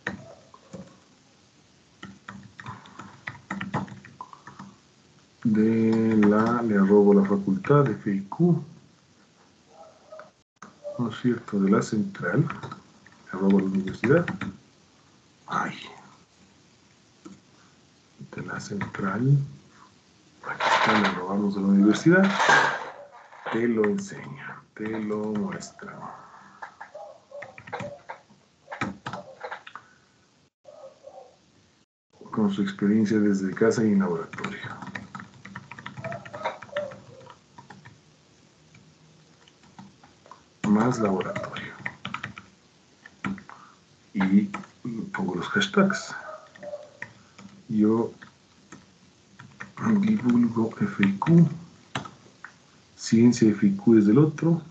le arrobo la facultad de FIQ, ¿no es cierto? De la central, le arrobo la universidad, de la central, aquí está, le robamos de la universidad, te lo enseña, te lo muestra. Con su experiencia desde casa y en laboratorio. Más laboratorio. Y pongo los hashtags. Yo divulgo FIQ. Ciencia FIQ es del otro.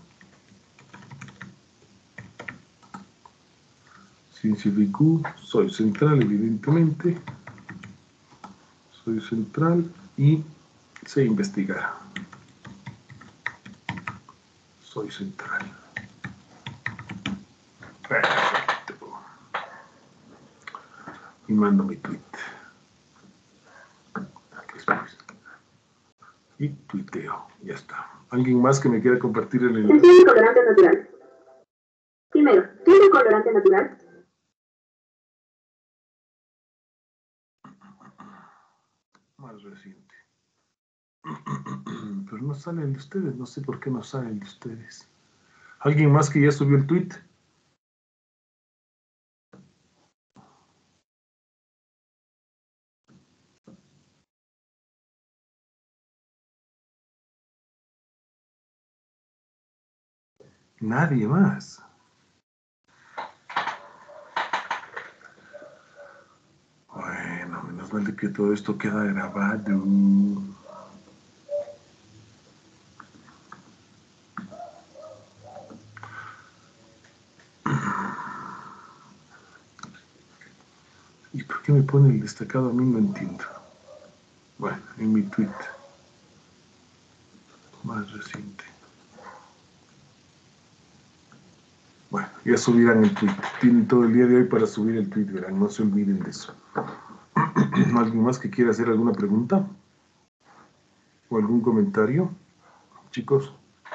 Ciencia FIQ. Soy central, evidentemente. Soy central y sé investigar. Soy central. Perfecto. Y mando mi tweet. Aquí estoy. Y tuiteo. Ya está. ¿Alguien más que me quiera compartir el enlace? Define colorantes naturales. Primero, ¿qué es un colorante natural? Más reciente. Pero no sale el de ustedes. No sé por qué no sale el de ustedes. ¿Alguien más que ya subió el tweet? Nadie más. Bueno, menos mal de que todo esto queda grabado. pone el destacado? A mí no entiendo. Bueno, en mi tweet más reciente. Bueno, ya subirán el tweet. Tienen todo el día de hoy para subir el tweet, verán. No se olviden de eso. ¿Alguien más que quiera hacer alguna pregunta? ¿O algún comentario? Chicos.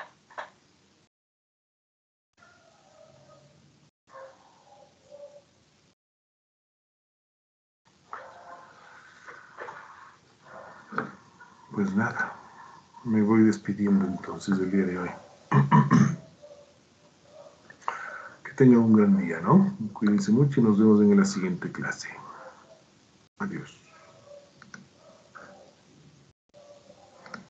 Pues nada, me voy despidiendo entonces del día de hoy. Que tengan un gran día, ¿no? Cuídense mucho y nos vemos en la siguiente clase. Adiós.